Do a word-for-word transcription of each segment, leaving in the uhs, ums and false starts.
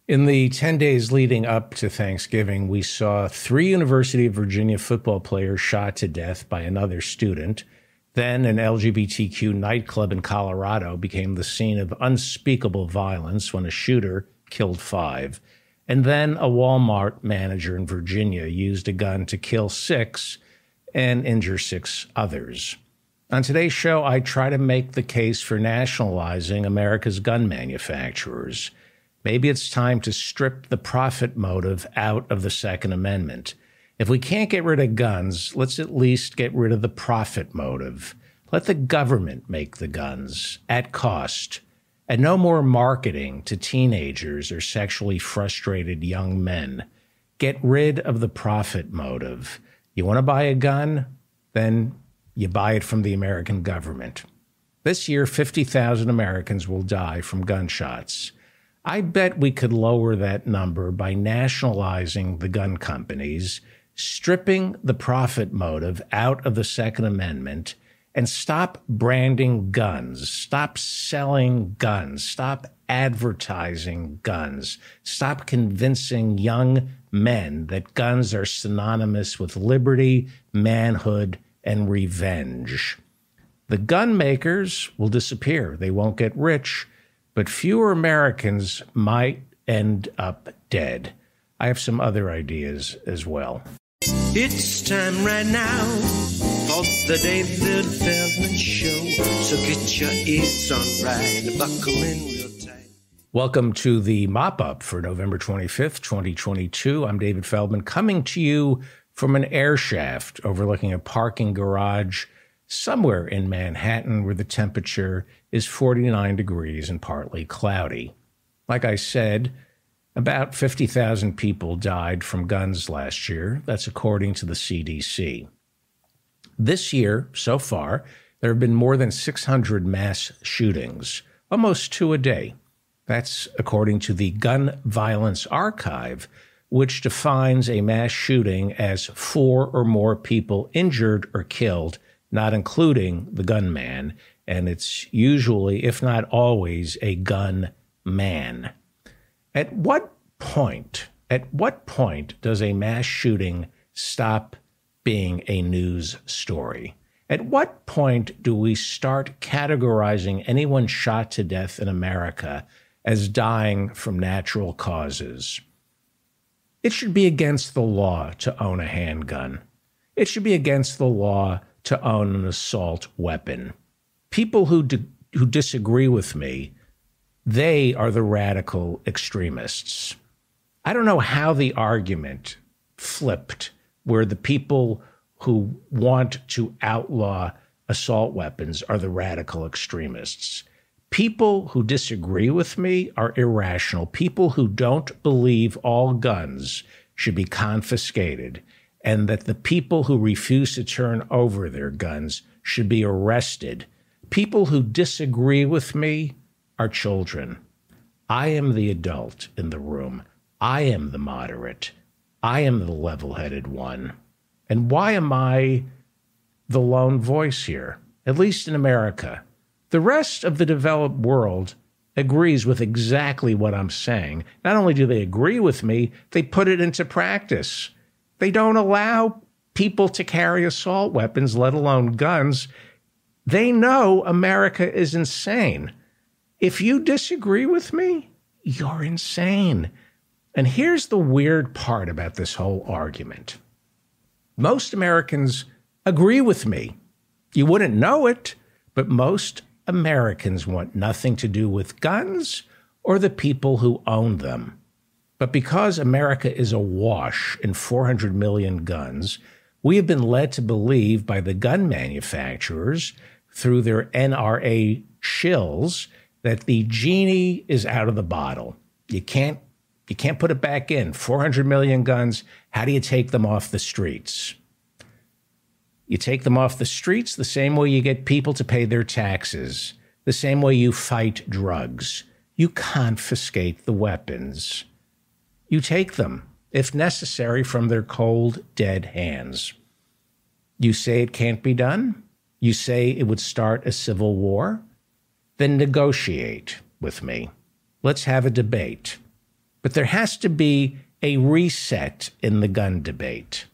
In the ten days leading up to Thanksgiving, we saw three University of Virginia football players shot to death by another student. Then an L G B T Q nightclub in Colorado became the scene of unspeakable violence when a shooter killed five. And then a Walmart manager in Virginia used a gun to kill six and injure six others. On today's show, I try to make the case for nationalizing America's gun manufacturers. Maybe it's time to strip the profit motive out of the Second Amendment. If we can't get rid of guns, let's at least get rid of the profit motive. Let the government make the guns at cost. And no more marketing to teenagers or sexually frustrated young men. Get rid of the profit motive. You want to buy a gun? Then you buy it from the American government. This year, fifty thousand Americans will die from gunshots. I bet we could lower that number by nationalizing the gun companies, stripping the profit motive out of the Second Amendment, and stop branding guns, stop selling guns, stop advertising guns, stop convincing young men that guns are synonymous with liberty, manhood, and revenge. The gun makers will disappear. They won't get rich, but fewer Americans might end up dead. I have some other ideas as well. It's time right now for the David Feldman Show. So get your ears on right and buckle in real tight. Welcome to the mop-up for November twenty-fifth, twenty twenty-two. I'm David Feldman, coming to you from an air shaft overlooking a parking garage somewhere in Manhattan where the temperature is forty-nine degrees and partly cloudy. Like I said, about fifty thousand people died from guns last year. That's according to the C D C. This year, so far, there have been more than six hundred mass shootings, almost two a day. That's according to the Gun Violence Archive, which defines a mass shooting as four or more people injured or killed, not including the gunman, and it's usually, if not always, a gun man. At what point, at what point does a mass shooting stop being a news story? At what point do we start categorizing anyone shot to death in America as dying from natural causes? It should be against the law to own a handgun. It should be against the law to own an assault weapon. People who di- who disagree with me, they are the radical extremists. I don't know how the argument flipped where the people who want to outlaw assault weapons are the radical extremists. People who disagree with me are irrational. People who don't believe all guns should be confiscated, and that the people who refuse to turn over their guns should be arrested. People who disagree with me are children. I am the adult in the room. I am the moderate. I am the level-headed one. And why am I the lone voice here, at least in America? The rest of the developed world agrees with exactly what I'm saying. Not only do they agree with me, they put it into practice. They don't allow people to carry assault weapons, let alone guns. They know America is insane. If you disagree with me, you're insane. And here's the weird part about this whole argument. Most Americans agree with me. You wouldn't know it, but most Americans want nothing to do with guns or the people who own them. But because America is awash in four hundred million guns, we have been led to believe by the gun manufacturers through their N R A shills that the genie is out of the bottle. You can't, you can't put it back in. four hundred million guns, how do you take them off the streets? You take them off the streets the same way you get people to pay their taxes, the same way you fight drugs. You confiscate the weapons. You take them, if necessary, from their cold, dead hands. You say it can't be done? You say it would start a civil war? Then negotiate with me. Let's have a debate. But there has to be a reset in the gun debate.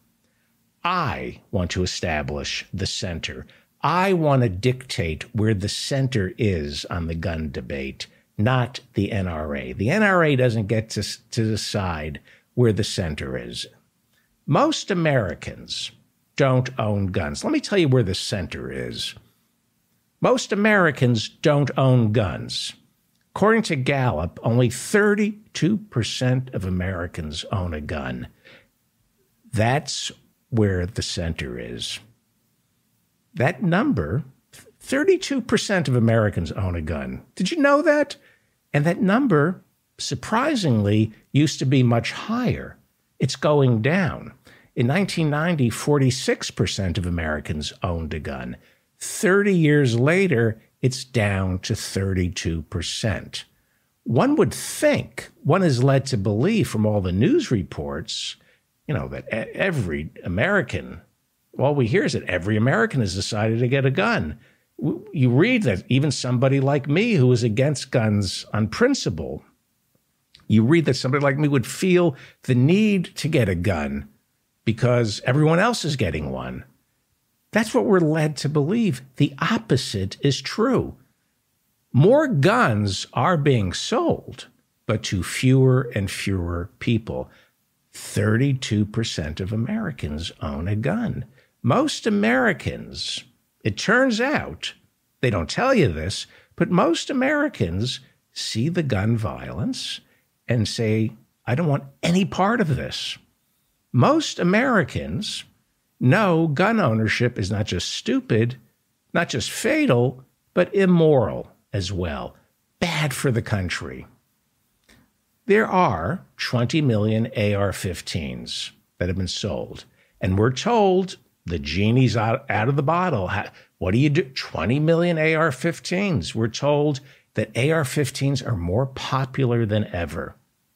I want to establish the center. I want to dictate where the center is on the gun debate, not the N R A. The N R A doesn't get to, to decide where the center is. Most Americans don't own guns. Let me tell you where the center is. Most Americans don't own guns. According to Gallup, only thirty-two percent of Americans own a gun. That's where the center is. That number, thirty-two percent of Americans own a gun. Did you know that? And that number, surprisingly, used to be much higher. It's going down. In nineteen ninety, forty-six percent of Americans owned a gun. thirty years later, it's down to thirty-two percent. One would think, one is led to believe from all the news reports, you know, that every American, all we hear is that every American has decided to get a gun. You read that even somebody like me who is against guns on principle, you read that somebody like me would feel the need to get a gun because everyone else is getting one. That's what we're led to believe. The opposite is true. More guns are being sold, but to fewer and fewer people. thirty-two percent of Americans own a gun. Most Americans, it turns out, they don't tell you this, but most Americans see the gun violence and say, I don't want any part of this. Most Americans know gun ownership is not just stupid, not just fatal, but immoral as well. Bad for the country. There are twenty million A R fifteens that have been sold, and we're told the genie's out, out of the bottle. What do you do? twenty million A R fifteens. We're told that A R fifteens are more popular than ever.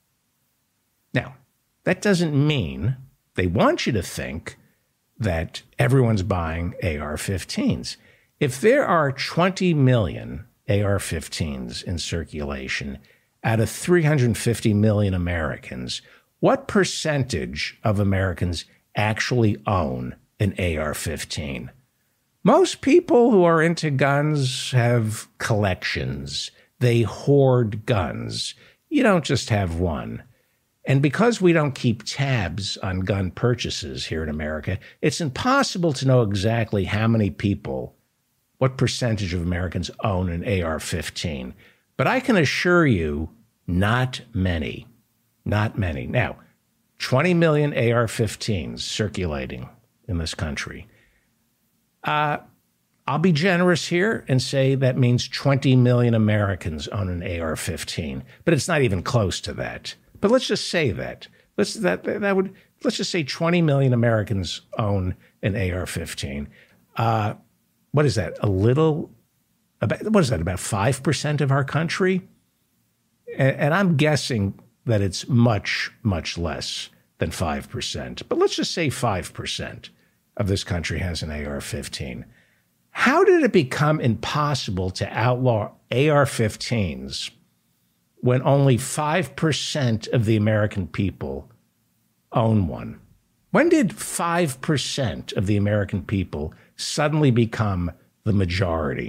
Now, that doesn't mean they want you to think that everyone's buying A R fifteens. If there are twenty million A R fifteens in circulation out of three hundred fifty million Americans, what percentage of Americans actually own an A R fifteen? Most people who are into guns have collections. They hoard guns. You don't just have one. And because we don't keep tabs on gun purchases here in America, it's impossible to know exactly how many people, what percentage of Americans own an A R fifteen. But I can assure you, not many. Not many. Now, twenty million A R fifteens circulating in this country. Uh, I'll be generous here and say that means twenty million Americans own an A R fifteen, but it's not even close to that. But let's just say that. Let's that that would let's just say twenty million Americans own an A R fifteen. Uh, what is that? A little about what is that? About five percent of our country, and, and I'm guessing that it's much much less than five percent. But let's just say five percent of this country has an A R fifteen. How did it become impossible to outlaw A R fifteens when only five percent of the American people own one? When did five percent of the American people suddenly become the majority?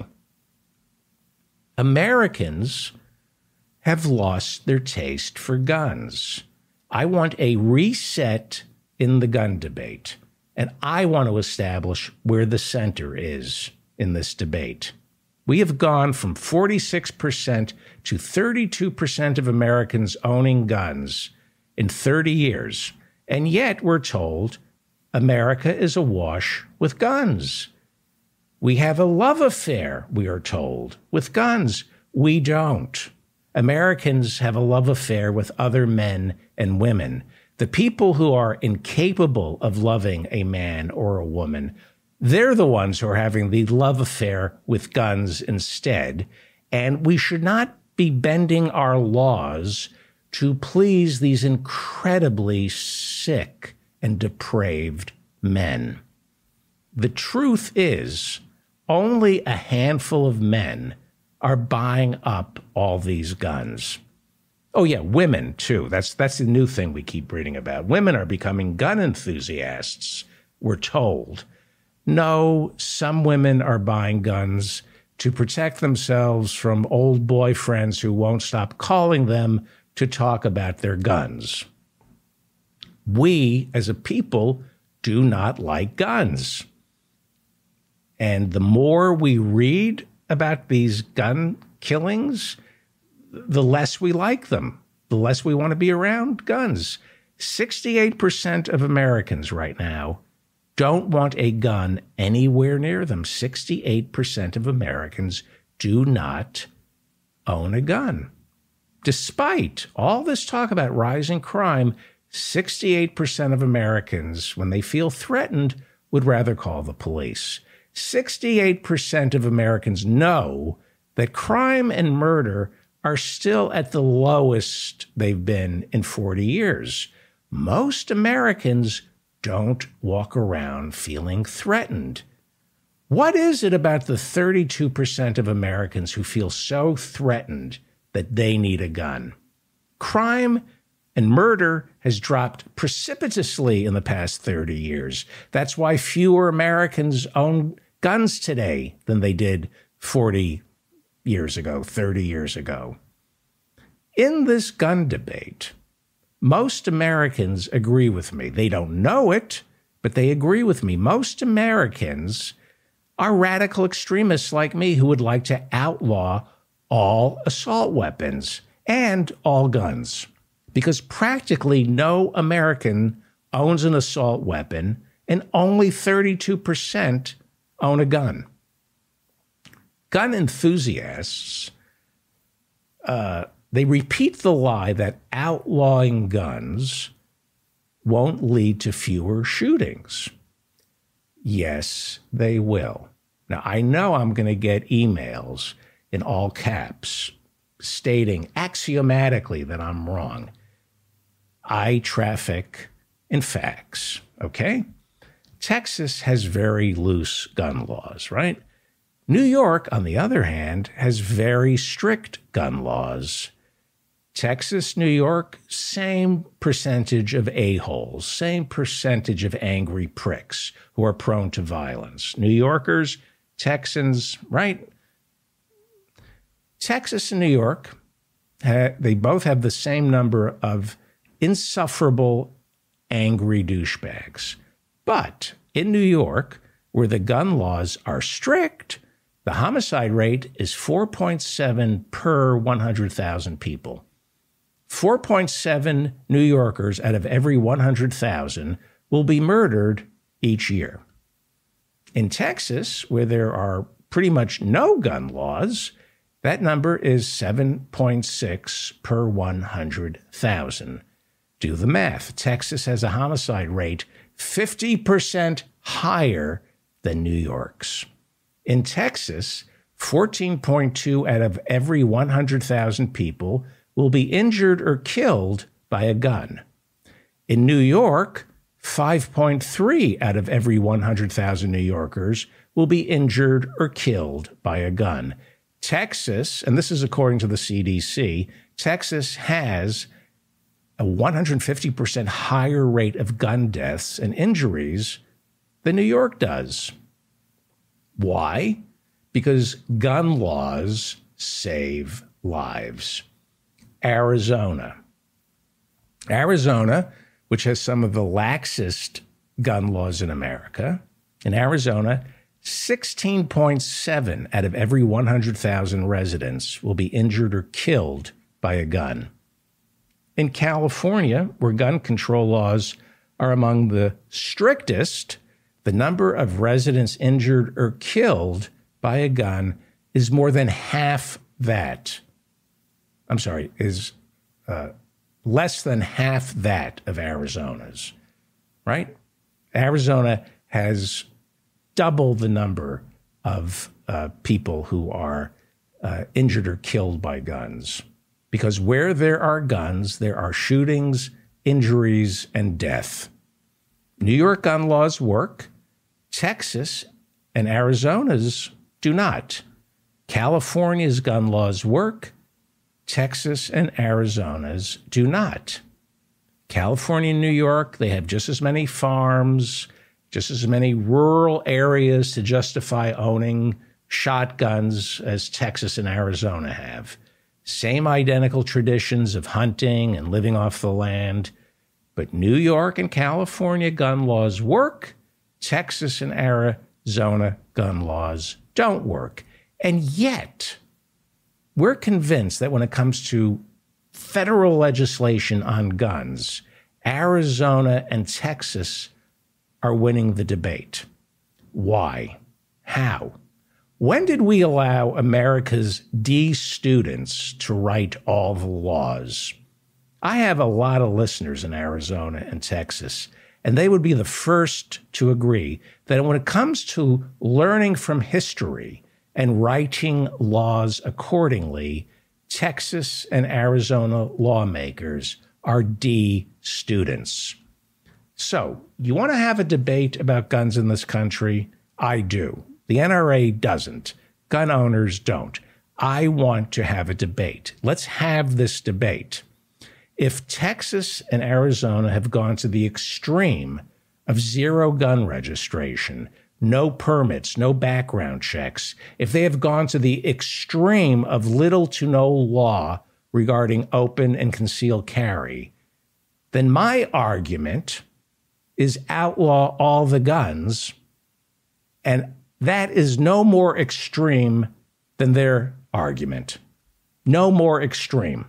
Americans have lost their taste for guns. I want a reset in the gun debate, and I want to establish where the center is in this debate. We have gone from forty-six percent to thirty-two percent of Americans owning guns in thirty years. And yet we're told America is awash with guns. We have a love affair, we are told, with guns. We don't. Americans have a love affair with other men and women. The people who are incapable of loving a man or a woman, they're the ones who are having the love affair with guns instead. And we should not be bending our laws to please these incredibly sick and depraved men. The truth is, only a handful of men are buying up all these guns. Oh, yeah, women, too. That's that's the new thing we keep reading about. Women are becoming gun enthusiasts, we're told. No, some women are buying guns to protect themselves from old boyfriends who won't stop calling them to talk about their guns. We, as a people, do not like guns. And the more we read about these gun killings, the less we like them, the less we want to be around guns. sixty-eight percent of Americans right now don't want a gun anywhere near them. sixty-eight percent of Americans do not own a gun. Despite all this talk about rising crime, sixty-eight percent of Americans, when they feel threatened, would rather call the police. sixty-eight percent of Americans know that crime and murder are still at the lowest they've been in forty years. Most Americans don't walk around feeling threatened. What is it about the thirty-two percent of Americans who feel so threatened that they need a gun? Crime and murder has dropped precipitously in the past thirty years. That's why fewer Americans own guns today than they did forty years ago, thirty years ago. In this gun debate, most Americans agree with me. They don't know it, but they agree with me. Most Americans are radical extremists like me who would like to outlaw all assault weapons and all guns, because practically no American owns an assault weapon and only thirty-two percent own a gun. Gun enthusiasts, uh, they repeat the lie that outlawing guns won't lead to fewer shootings. Yes, they will. Now, I know I'm going to get emails in all caps stating axiomatically that I'm wrong. I traffic in facts, okay? Texas has very loose gun laws, right? New York, on the other hand, has very strict gun laws. Texas, New York, same percentage of a-holes, same percentage of angry pricks who are prone to violence. New Yorkers, Texans, right? Texas and New York, they both have the same number of insufferable, angry douchebags. But in New York, where the gun laws are strict, the homicide rate is four point seven per one hundred thousand people. four point seven New Yorkers out of every one hundred thousand will be murdered each year. In Texas, where there are pretty much no gun laws, that number is seven point six per one hundred thousand. Do the math. Texas has a homicide rate fifty percent higher than New York's. In Texas, fourteen point two out of every one hundred thousand people will be injured or killed by a gun. In New York, five point three out of every one hundred thousand New Yorkers will be injured or killed by a gun. Texas, and this is according to the C D C, Texas has a one hundred fifty percent higher rate of gun deaths and injuries than New York does. Why? Because gun laws save lives. Arizona. Arizona, which has some of the laxest gun laws in America, in Arizona, sixteen point seven out of every one hundred thousand residents will be injured or killed by a gun. In California, where gun control laws are among the strictest, the number of residents injured or killed by a gun is more than half that. I'm sorry, is uh, less than half that of Arizona's, right? Arizona has double the number of uh, people who are uh, injured or killed by guns. Because where there are guns, there are shootings, injuries, and death. New York gun laws work. Texas and Arizona's do not. California's gun laws work. Texas and Arizona's do not. California and New York, they have just as many farms, just as many rural areas to justify owning shotguns as Texas and Arizona have. Same identical traditions of hunting and living off the land. But New York and California gun laws work. Texas and Arizona gun laws don't work. And yet, we're convinced that when it comes to federal legislation on guns, Arizona and Texas are winning the debate. Why? How? When did we allow America's D students to write all the laws? I have a lot of listeners in Arizona and Texas, and they would be the first to agree that when it comes to learning from history and writing laws accordingly, Texas and Arizona lawmakers are D students. So, you want to have a debate about guns in this country? I do. The N R A doesn't. Gun owners don't. I want to have a debate. Let's have this debate. If Texas and Arizona have gone to the extreme of zero gun registration, no permits, no background checks, if they have gone to the extreme of little to no law regarding open and concealed carry, then my argument is outlaw all the guns, and that is no more extreme than their argument. No more extreme.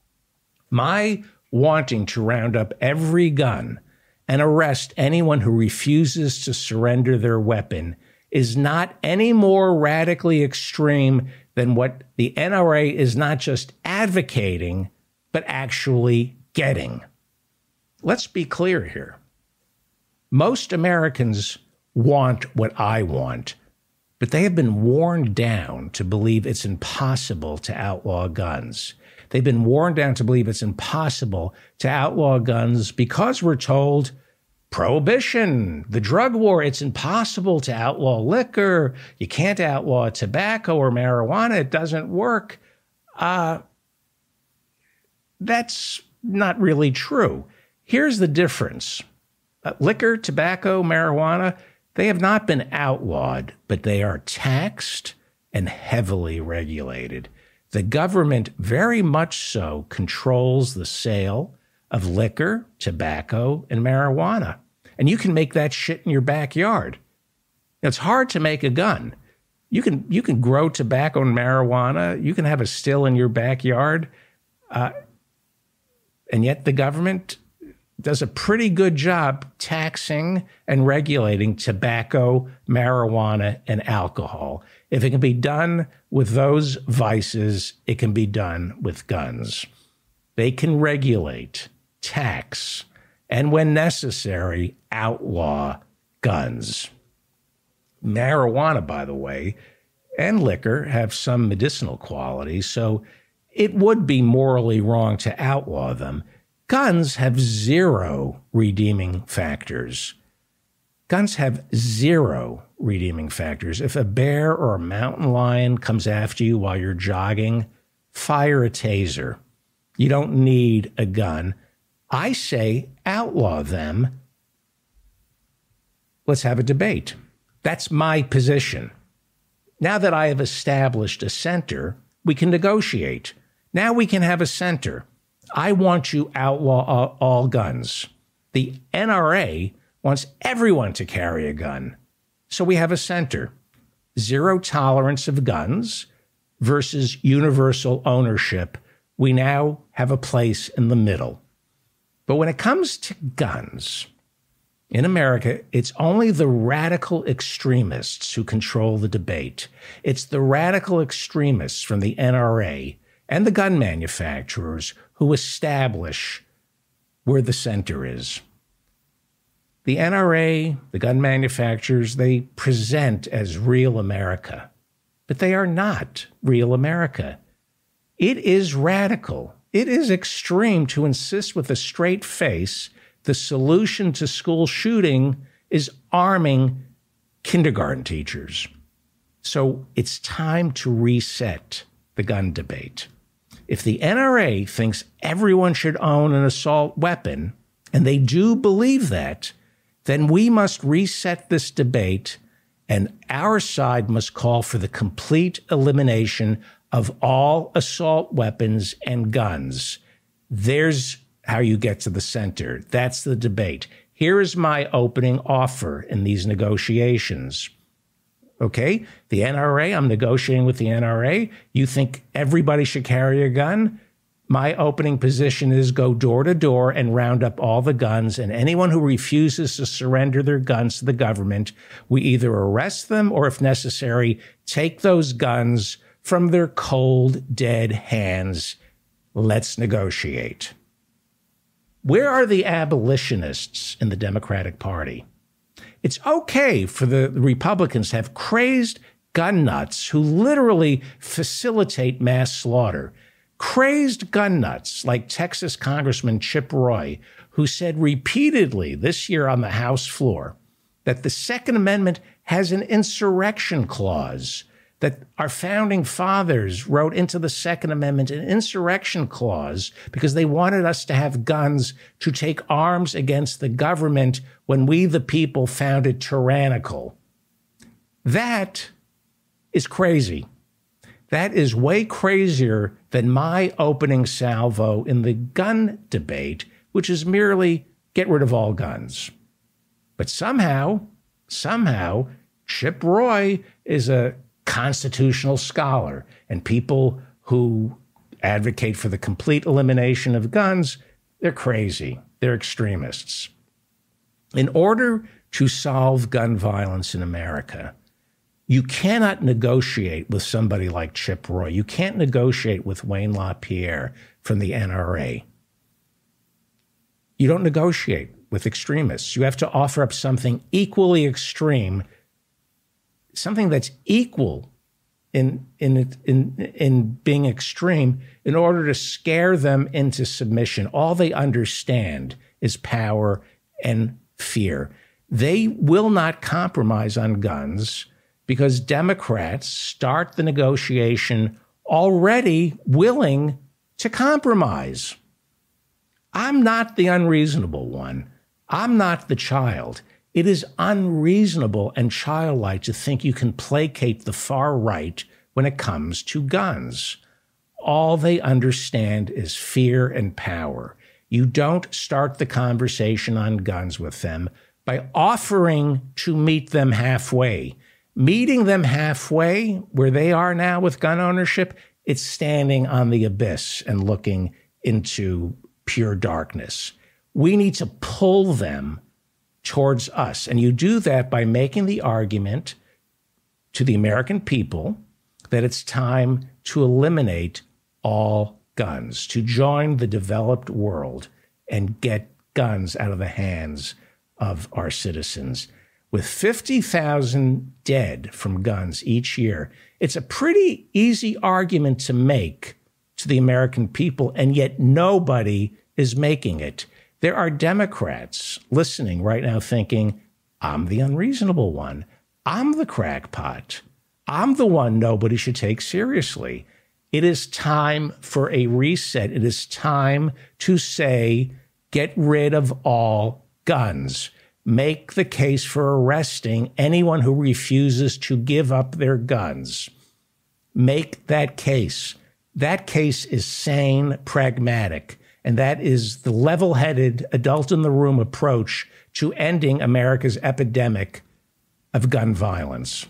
My wanting to round up every gun and arrest anyone who refuses to surrender their weapon is not any more radically extreme than what the N R A is not just advocating, but actually getting. Let's be clear here. Most Americans want what I want, but they have been worn down to believe it's impossible to outlaw guns. They've been worn down to believe it's impossible to outlaw guns because we're told prohibition, the drug war, it's impossible to outlaw liquor. You can't outlaw tobacco or marijuana. It doesn't work. Uh, that's not really true. Here's the difference. Uh, liquor, tobacco, marijuana, they have not been outlawed, but they are taxed and heavily regulated. The government very much so controls the sale of liquor, tobacco, and marijuana. And you can make that shit in your backyard. It's hard to make a gun. You can you can grow tobacco and marijuana. You can have a still in your backyard. Uh, and yet the government does a pretty good job taxing and regulating tobacco, marijuana, and alcohol. If it can be done with those vices, it can be done with guns. They can regulate, tax, and when necessary, outlaw guns. Marijuana, by the way, and liquor have some medicinal qualities, so it would be morally wrong to outlaw them. Guns have zero redeeming factors. Guns have zero redeeming factors. If a bear or a mountain lion comes after you while you're jogging, fire a taser. You don't need a gun. I say outlaw them. Let's have a debate. That's my position. Now that I have established a center, we can negotiate. Now we can have a center. I want to outlaw all, all guns. The N R A wants everyone to carry a gun. So we have a center. Zero tolerance of guns versus universal ownership. We now have a place in the middle. But when it comes to guns, in America, it's only the radical extremists who control the debate. It's the radical extremists from the N R A and the gun manufacturers who establish where the center is. The N R A, the gun manufacturers, they present as real America, but they are not real America. It is radical. It is extreme to insist with a straight face the solution to school shooting is arming kindergarten teachers. So it's time to reset the gun debate. If the N R A thinks everyone should own an assault weapon, and they do believe that, then we must reset this debate, and our side must call for the complete elimination of all assault weapons and guns. There's how you get to the center. That's the debate. Here is my opening offer in these negotiations. Okay, the N R A, I'm negotiating with the N R A. You think everybody should carry a gun? My opening position is go door to door and round up all the guns, and anyone who refuses to surrender their guns to the government, we either arrest them or, if necessary, take those guns from their cold, dead hands. Let's negotiate. Where are the abolitionists in the Democratic Party? It's okay for the Republicans to have crazed gun nuts who literally facilitate mass slaughter. Crazed gun nuts like Texas Congressman Chip Roy, who said repeatedly this year on the House floor that the Second Amendment has an insurrection clause, that our founding fathers wrote into the Second Amendment an insurrection clause because they wanted us to have guns to take arms against the government when we, the people, found it tyrannical. That is crazy. That is way crazier than my opening salvo in the gun debate, which is merely get rid of all guns. But somehow, somehow, Chip Roy is a constitutional scholar, and people who advocate for the complete elimination of guns, they're crazy. They're extremists. In order to solve gun violence in America, you cannot negotiate with somebody like Chip Roy. You can't negotiate with Wayne LaPierre from the N R A. You don't negotiate with extremists. You have to offer up something equally extreme, something that's equal in, in, in, in being extreme in order to scare them into submission. All they understand is power and fear. They will not compromise on guns because Democrats start the negotiation already willing to compromise. I'm not the unreasonable one. I'm not the child. It is unreasonable and childlike to think you can placate the far right when it comes to guns. All they understand is fear and power. You don't start the conversation on guns with them by offering to meet them halfway. Meeting them halfway, where they are now with gun ownership, it's standing on the abyss and looking into pure darkness. We need to pull them towards us. And you do that by making the argument to the American people that it's time to eliminate all guns, to join the developed world and get guns out of the hands of our citizens. With fifty thousand dead from guns each year, it's a pretty easy argument to make to the American people, and yet nobody is making it. There are Democrats listening right now thinking, I'm the unreasonable one. I'm the crackpot. I'm the one nobody should take seriously. It is time for a reset. It is time to say, get rid of all guns. Make the case for arresting anyone who refuses to give up their guns. Make that case. That case is sane, pragmatic, and that is the level-headed, adult-in-the-room approach to ending America's epidemic of gun violence.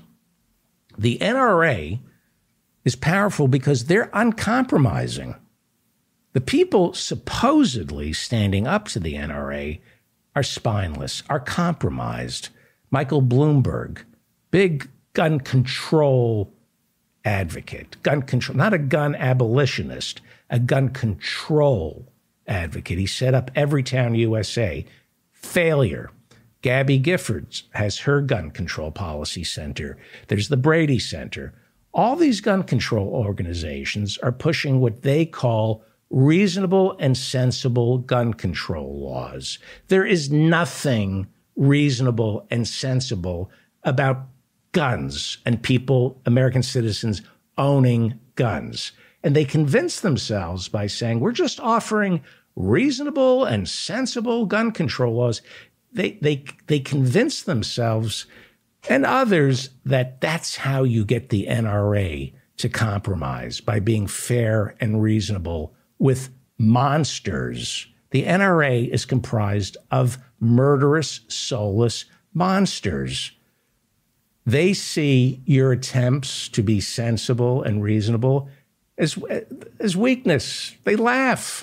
The N R A is powerful because they're uncompromising. The people supposedly standing up to the N R A are spineless, are compromised. Michael Bloomberg, big gun control advocate, gun control, not a gun abolitionist, a gun control advocate. He set up Everytown U S A. Failure. Gabby Giffords has her gun control policy center. There's the Brady Center. All these gun control organizations are pushing what they call reasonable and sensible gun control laws. There is nothing reasonable and sensible about guns and people, American citizens, owning guns. And they convince themselves by saying, we're just offering reasonable and sensible gun control laws. They, they, they convince themselves and others that that's how you get the N R A to compromise, by being fair and reasonable with monsters. The N R A is comprised of murderous, soulless monsters. They see your attempts to be sensible and reasonable as, as weakness. They laugh.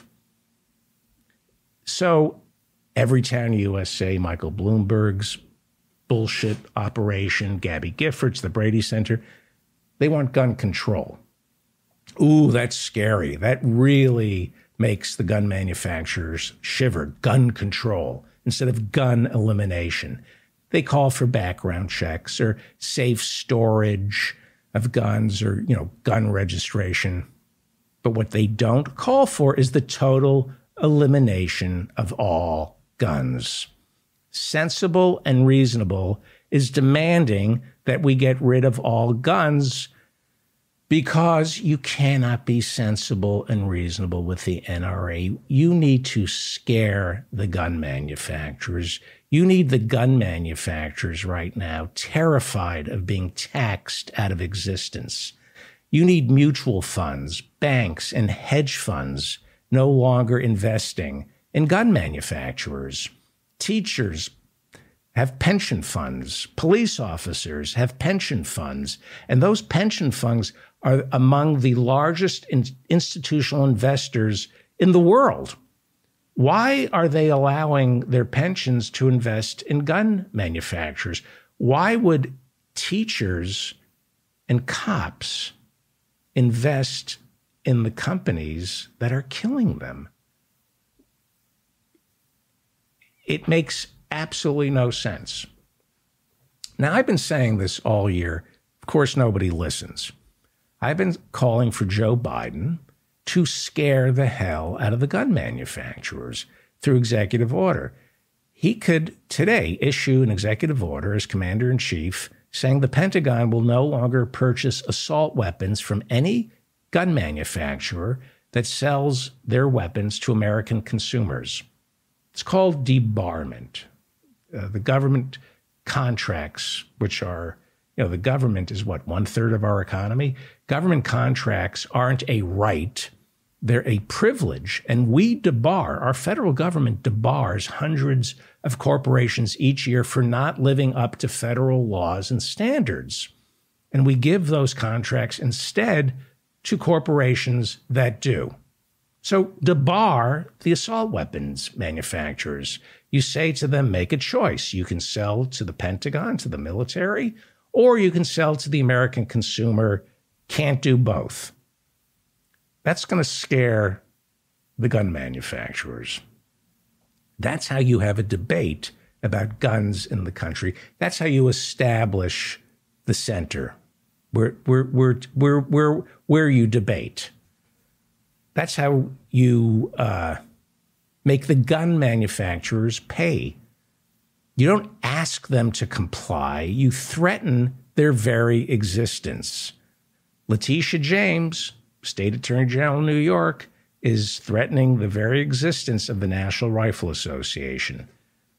So Everytown U S A, Michael Bloomberg's bullshit operation, Gabby Giffords, the Brady Center, they want gun control. Ooh, that's scary. That really makes the gun manufacturers shiver. Gun control instead of gun elimination. They call for background checks or safe storage of guns or, you know, gun registration. But what they don't call for is the total elimination of all guns. Sensible and reasonable is demanding that we get rid of all guns, because you cannot be sensible and reasonable with the N R A. You need to scare the gun manufacturers. You need the gun manufacturers right now terrified of being taxed out of existence. You need mutual funds, banks, and hedge funds no longer investing in gun manufacturers. Teachers have pension funds. Police officers have pension funds. And those pension funds are among the largest in- institutional investors in the world. Why are they allowing their pensions to invest in gun manufacturers? Why would teachers and cops invest in the companies that are killing them? It makes absolutely no sense. Now, I've been saying this all year. Of course, nobody listens. I've been calling for Joe Biden to scare the hell out of the gun manufacturers through executive order. He could today issue an executive order as commander-in-chief saying the Pentagon will no longer purchase assault weapons from any gun manufacturer that sells their weapons to American consumers. It's called debarment. Uh, the government contracts, which are, you know, the government is what, one third of our economy? Government contracts aren't a right. They're a privilege. And we debar, our federal government debars hundreds of corporations each year for not living up to federal laws and standards. And we give those contracts instead to corporations that do. So debar the assault weapons manufacturers. You say to them, make a choice. You can sell to the Pentagon, to the military, or you can sell to the American consumer. Can't do both. That's going to scare the gun manufacturers. That's how you have a debate about guns in the country. That's how you establish the center, where, where, where, where, where, where you debate. That's how you uh, make the gun manufacturers pay. You don't ask them to comply. You threaten their very existence. Letitia James, State Attorney General of New York, is threatening the very existence of the National Rifle Association.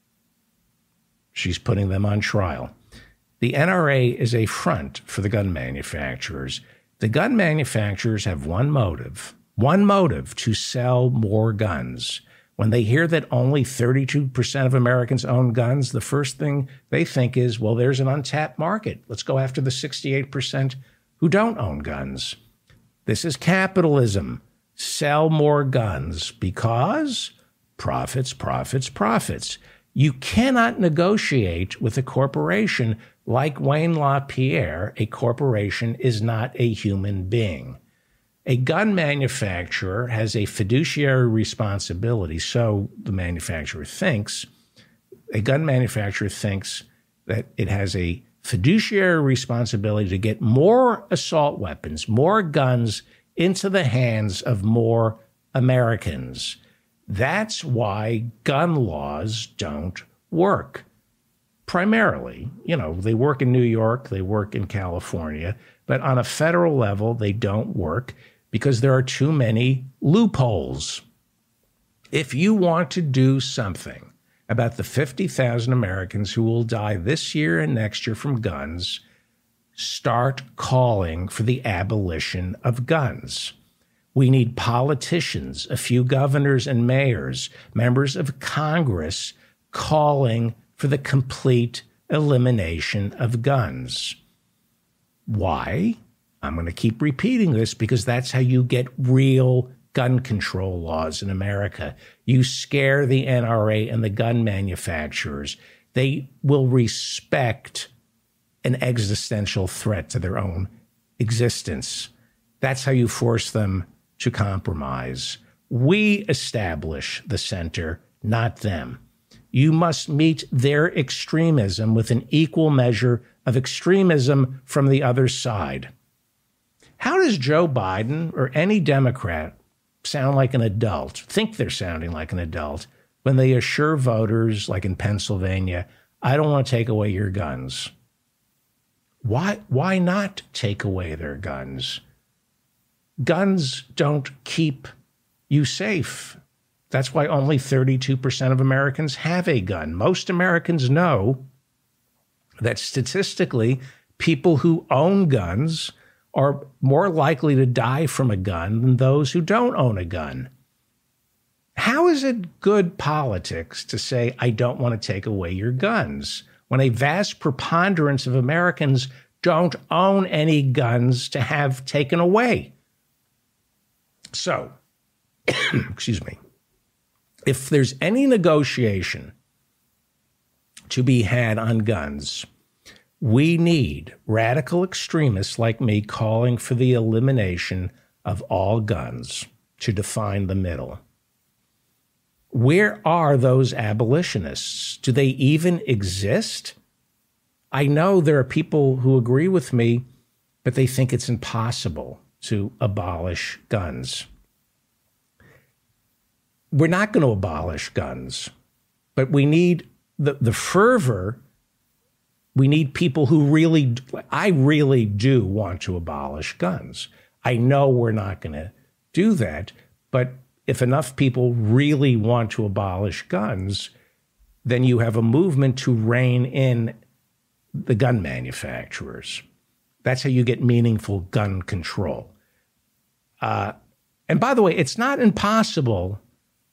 She's putting them on trial. The N R A is a front for the gun manufacturers. The gun manufacturers have one motive. One motive, to sell more guns. When they hear that only thirty-two percent of Americans own guns, the first thing they think is, well, there's an untapped market. Let's go after the sixty-eight percent who don't own guns. This is capitalism. Sell more guns because profits, profits, profits. You cannot negotiate with a corporation like Wayne LaPierre. A corporation is not a human being. A gun manufacturer has a fiduciary responsibility, so the manufacturer thinks. A gun manufacturer thinks that it has a fiduciary responsibility to get more assault weapons, more guns into the hands of more Americans. That's why gun laws don't work. Primarily, you know, they work in New York, they work in California, but on a federal level, they don't work. because there are too many loopholes. If you want to do something about the fifty thousand Americans who will die this year and next year from guns, start calling for the abolition of guns. We need politicians, a few governors and mayors, members of Congress calling for the complete elimination of guns. Why? I'm going to keep repeating this because that's how you get real gun control laws in America. You scare the N R A and the gun manufacturers. They will respect an existential threat to their own existence. That's how you force them to compromise. We establish the center, not them. You must meet their extremism with an equal measure of extremism from the other side. How does Joe Biden or any Democrat sound like an adult, think they're sounding like an adult, when they assure voters, like in Pennsylvania, I don't want to take away your guns? Why, why not take away their guns? Guns don't keep you safe. That's why only thirty-two percent of Americans have a gun. Most Americans know that statistically, people who own guns are more likely to die from a gun than those who don't own a gun. How is it good politics to say, I don't want to take away your guns, when a vast preponderance of Americans don't own any guns to have taken away? So, excuse me, if there's any negotiation to be had on guns, we need radical extremists like me calling for the elimination of all guns to define the middle. Where are those abolitionists? Do they even exist? I know there are people who agree with me, but they think it's impossible to abolish guns. We're not going to abolish guns, but we need the, the fervor. We need people who really, I really do want to abolish guns. I know we're not going to do that, but if enough people really want to abolish guns, then you have a movement to rein in the gun manufacturers. That's how you get meaningful gun control. Uh, and by the way, it's not impossible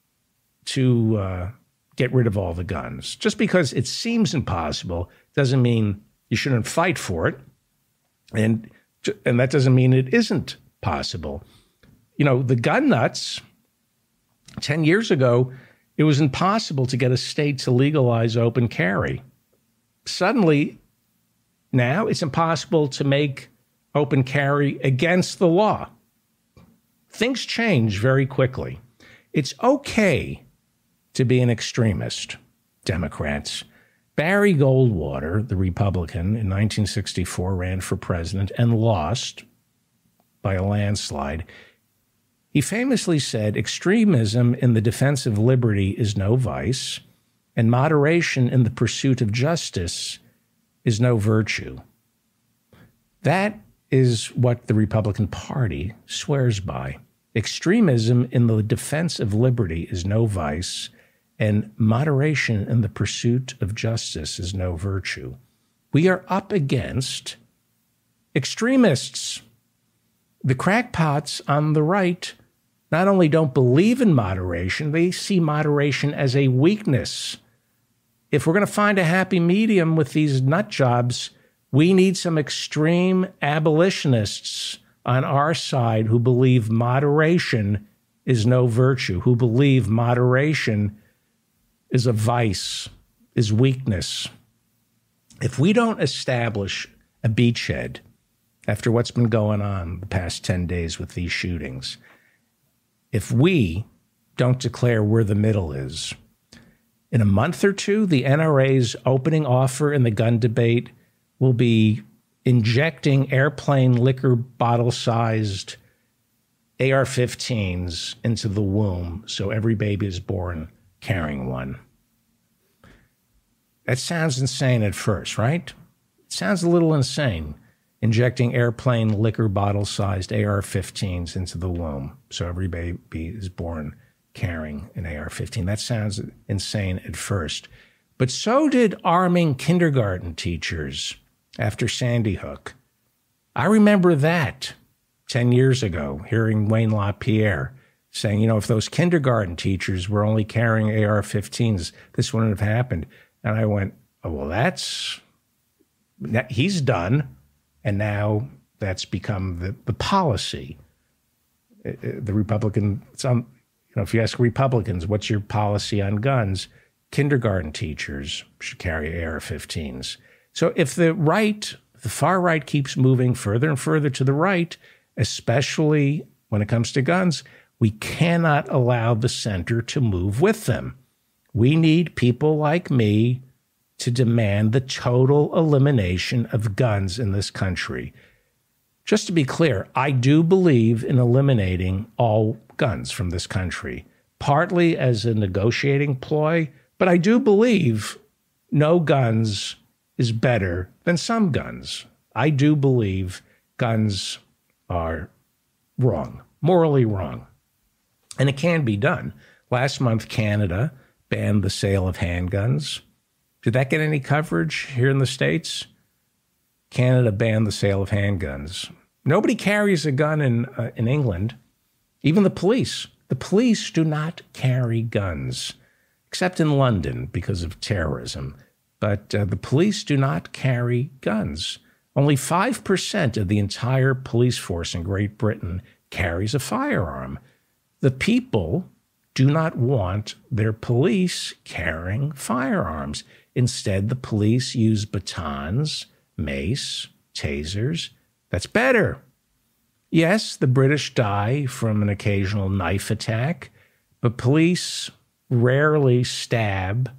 to uh, get rid of all the guns. Just because it seems impossible doesn't mean you shouldn't fight for it. And, and that doesn't mean it isn't possible. You know, the gun nuts, ten years ago, it was impossible to get a state to legalize open carry. Suddenly, now it's impossible to make open carry against the law. Things change very quickly. It's okay to be an extremist, Democrats. Barry Goldwater, the Republican, in nineteen sixty-four ran for president and lost by a landslide. He famously said, extremism in the defense of liberty is no vice, and moderation in the pursuit of justice is no virtue. That is what the Republican Party swears by. Extremism in the defense of liberty is no vice, and moderation in the pursuit of justice is no virtue. We are up against extremists. The crackpots on the right not only don't believe in moderation, they see moderation as a weakness. If we're going to find a happy medium with these nut jobs, we need some extreme abolitionists on our side who believe moderation is no virtue, who believe moderation is a vice, is weakness. If we don't establish a beachhead after what's been going on the past ten days with these shootings, if we don't declare where the middle is, in a month or two, the N R A's opening offer in the gun debate will be injecting airplane liquor bottle-sized A R fifteens into the womb so every baby is born carrying one. That sounds insane at first, right? It sounds a little insane. injecting airplane liquor bottle-sized A R fifteens into the womb. So every baby is born carrying an A R fifteen. That sounds insane at first. But so did arming kindergarten teachers after Sandy Hook. I remember that ten years ago, hearing Wayne LaPierre saying, you know, if those kindergarten teachers were only carrying A R fifteens, this wouldn't have happened. And I went, oh, well, that's, he's done. And now that's become the, the policy. The Republican, some, you know, if you ask Republicans, what's your policy on guns? Kindergarten teachers should carry A R fifteens. So if the right, the far right keeps moving further and further to the right, especially when it comes to guns, we cannot allow the center to move with them. We need people like me to demand the total elimination of guns in this country. Just to be clear, I do believe in eliminating all guns from this country, partly as a negotiating ploy, but I do believe no guns is better than some guns. I do believe guns are wrong, morally wrong, and it can be done. Last month, Canada banned the sale of handguns. Did that get any coverage here in the States? Canada banned the sale of handguns. Nobody carries a gun in uh, in England, even the police. The police do not carry guns, except in London because of terrorism. But uh, the police do not carry guns. Only five percent of the entire police force in Great Britain carries a firearm. The people do not want their police carrying firearms. Instead, the police use batons, mace, tasers. That's better. Yes, the British die from an occasional knife attack, but police rarely stab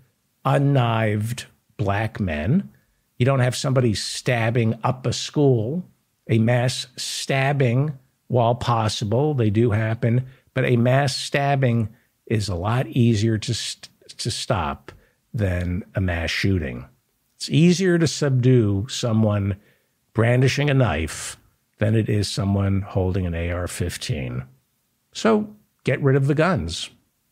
unknifed black men. You don't have somebody stabbing up a school, a mass stabbing while possible. They do happen, but a mass stabbing is a lot easier to, st- to stop than a mass shooting. It's easier to subdue someone brandishing a knife than it is someone holding an A R fifteen. So get rid of the guns.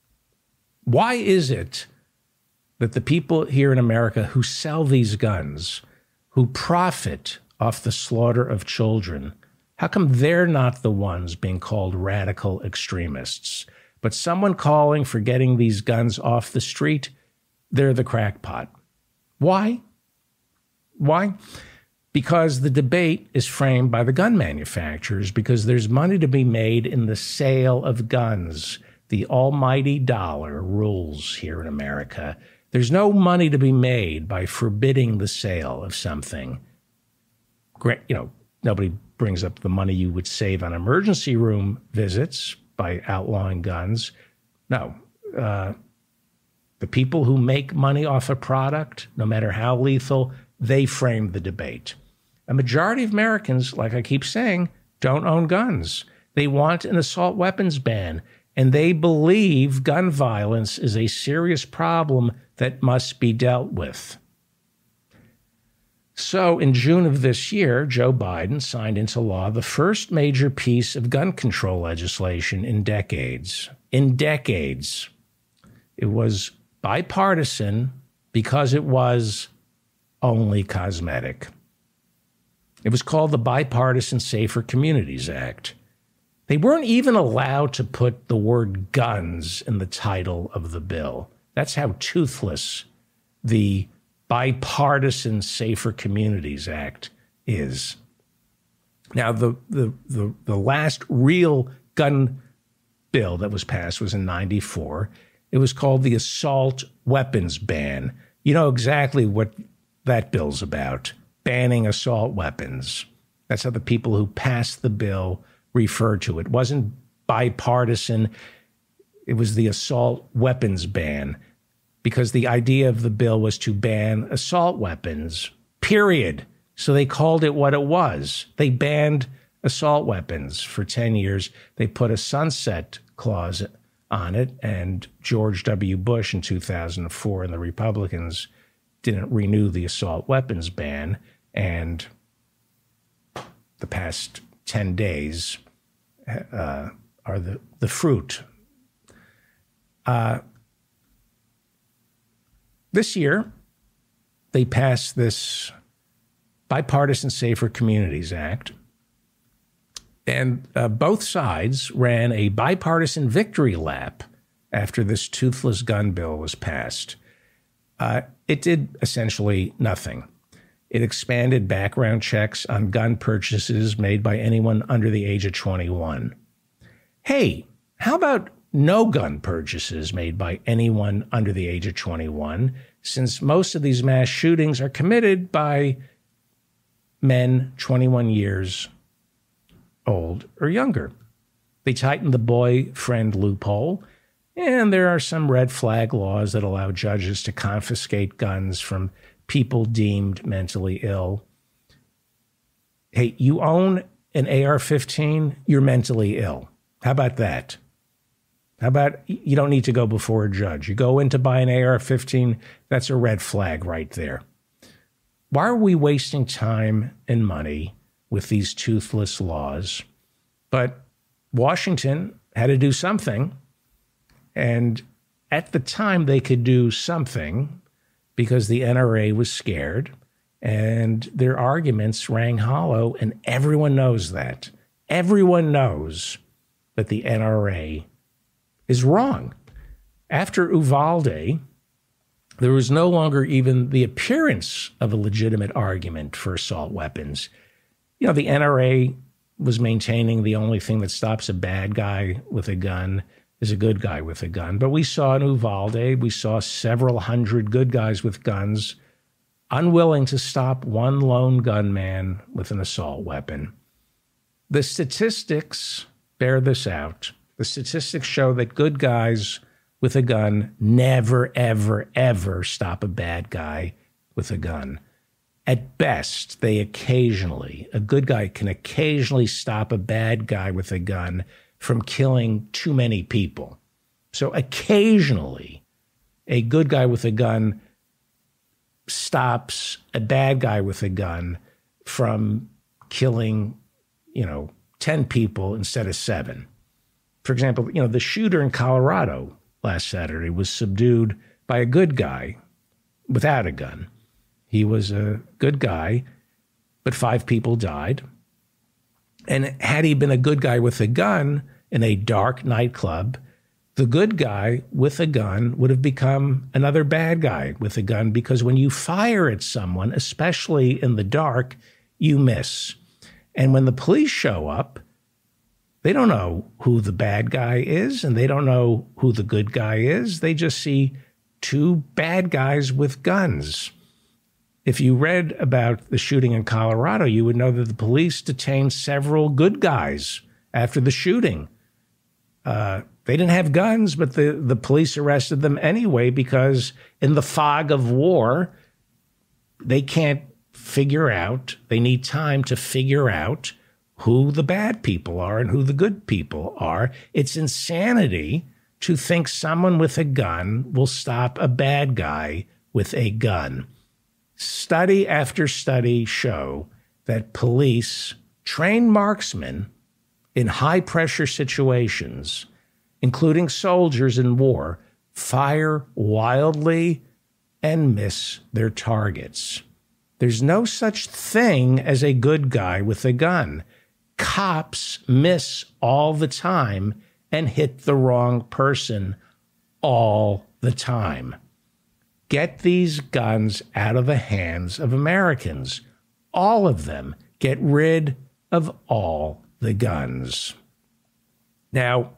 Why is it that the people here in America who sell these guns, who profit off the slaughter of children, how come they're not the ones being called radical extremists? But someone calling for getting these guns off the street, they're the crackpot. Why? Why? Because the debate is framed by the gun manufacturers, because there's money to be made in the sale of guns. The almighty dollar rules here in America. There's no money to be made by forbidding the sale of something. Great, you know, nobody brings up the money you would save on emergency room visits by outlawing guns. No. Uh, the people who make money off a product, no matter how lethal, they frame the debate. A majority of Americans, like I keep saying, don't own guns. They want an assault weapons ban, and they believe gun violence is a serious problem that must be dealt with. So in June of this year, Joe Biden signed into law the first major piece of gun control legislation in decades. In decades. It was bipartisan because it was only cosmetic. It was called the Bipartisan Safer Communities Act. They weren't even allowed to put the word guns in the title of the bill. That's how toothless the Bipartisan Safer Communities Act is. Now, the, the, the, the last real gun bill that was passed was in ninety-four. It was called the Assault Weapons Ban. You know exactly what that bill's about, banning assault weapons. That's how the people who passed the bill referred to it. It wasn't bipartisan. It was the assault weapons ban, because the idea of the bill was to ban assault weapons, period. So they called it what it was. They banned assault weapons for ten years. They put a sunset clause on it, and George W. Bush in two thousand four and the Republicans didn't renew the assault weapons ban, and the past ten days uh, are the, the fruit. Uh, this year, they passed this Bipartisan Safer Communities Act, and uh, both sides ran a bipartisan victory lap after this toothless gun bill was passed. Uh, it did essentially nothing. It expanded background checks on gun purchases made by anyone under the age of twenty-one. Hey, how about no gun purchases made by anyone under the age of twenty-one, since most of these mass shootings are committed by men twenty-one years old or younger? They tightened the boyfriend loophole, and there are some red flag laws that allow judges to confiscate guns from people deemed mentally ill. Hey, you own an A R fifteen, you're mentally ill. How about that? How about you don't need to go before a judge? You go in to buy an A R fifteen, that's a red flag right there. Why are we wasting time and money with these toothless laws? But Washington had to do something, and at the time they could do something because the N R A was scared, and their arguments rang hollow, and everyone knows that. Everyone knows that the N R A is wrong. After Uvalde, there was no longer even the appearance of a legitimate argument for assault weapons. You know, the N R A was maintaining the only thing that stops a bad guy with a gun is a good guy with a gun. But we saw in Uvalde, we saw several hundred good guys with guns unwilling to stop one lone gunman with an assault weapon. The statistics bear this out. The statistics show that good guys with a gun never, ever, ever stop a bad guy with a gun. At best, they occasionally, a good guy can occasionally stop a bad guy with a gun from killing too many people. So occasionally, a good guy with a gun stops a bad guy with a gun from killing, you know, ten people instead of seven. For example, you know, the shooter in Colorado last Saturday was subdued by a good guy without a gun. He was a good guy, but five people died. And had he been a good guy with a gun in a dark nightclub, the good guy with a gun would have become another bad guy with a gun, because when you fire at someone, especially in the dark, you miss. And when the police show up, they don't know who the bad guy is, and they don't know who the good guy is. They just see two bad guys with guns. If you read about the shooting in Colorado, you would know that the police detained several good guys after the shooting. Uh, they didn't have guns, but the, the police arrested them anyway, because in the fog of war, they can't figure out, they need time to figure out who the bad people are and who the good people are. It's insanity to think someone with a gun will stop a bad guy with a gun. Study after study show that police, trained marksmen in high-pressure situations, including soldiers in war, fire wildly and miss their targets. There's no such thing as a good guy with a gun. Cops miss all the time and hit the wrong person all the time. Get these guns out of the hands of Americans. All of them. Get rid of all the guns. Now,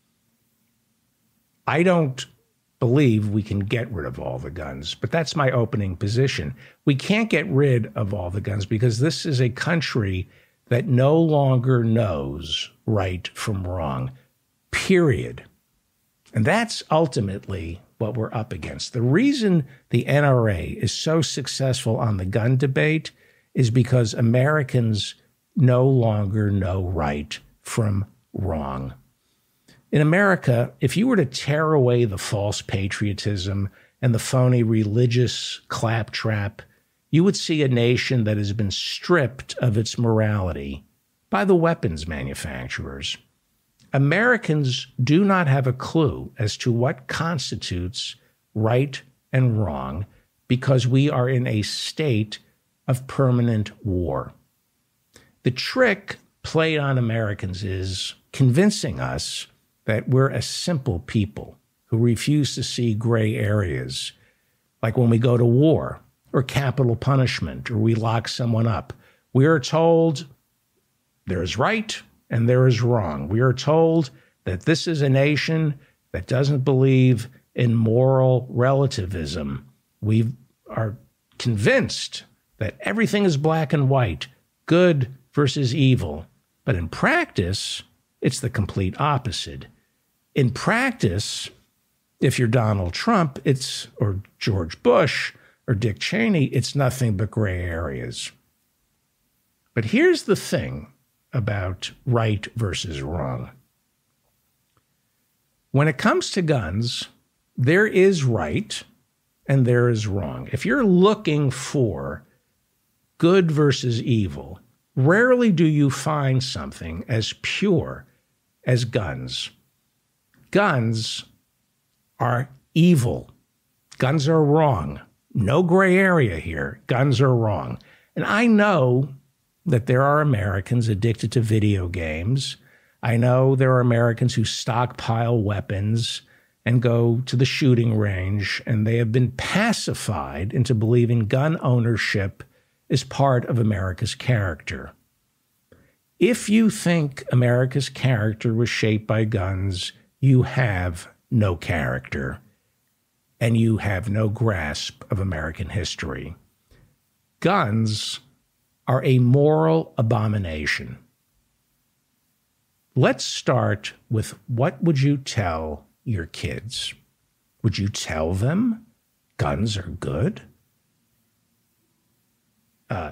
I don't believe we can get rid of all the guns, but that's my opening position. We can't get rid of all the guns because this is a country that no longer knows right from wrong, period. And that's ultimately what we're up against. The reason the N R A is so successful on the gun debate is because Americans no longer know right from wrong. In America, if you were to tear away the false patriotism and the phony religious claptrap, you would see a nation that has been stripped of its morality by the weapons manufacturers. Americans do not have a clue as to what constitutes right and wrong because we are in a state of permanent war. The trick played on Americans is convincing us that we're a simple people who refuse to see gray areas, like when we go to war or capital punishment or we lock someone up. We are told there is right and there is wrong. We are told that this is a nation that doesn't believe in moral relativism. We are convinced that everything is black and white, good versus evil. But in practice, it's the complete opposite. In practice, if you're Donald Trump, it's or George Bush or Dick Cheney, it's nothing but gray areas. But here's the thing about right versus wrong. When it comes to guns, there is right and there is wrong. If you're looking for good versus evil, rarely do you find something as pure as guns. Guns are evil. Guns are wrong. No gray area here. Guns are wrong. And I know that there are Americans addicted to video games. I know there are Americans who stockpile weapons and go to the shooting range, and they have been pacified into believing gun ownership is part of America's character. If you think America's character was shaped by guns, you have no character, and you have no grasp of American history. Guns are a moral abomination. Let's start with what would you tell your kids? Would you tell them guns are good? Uh,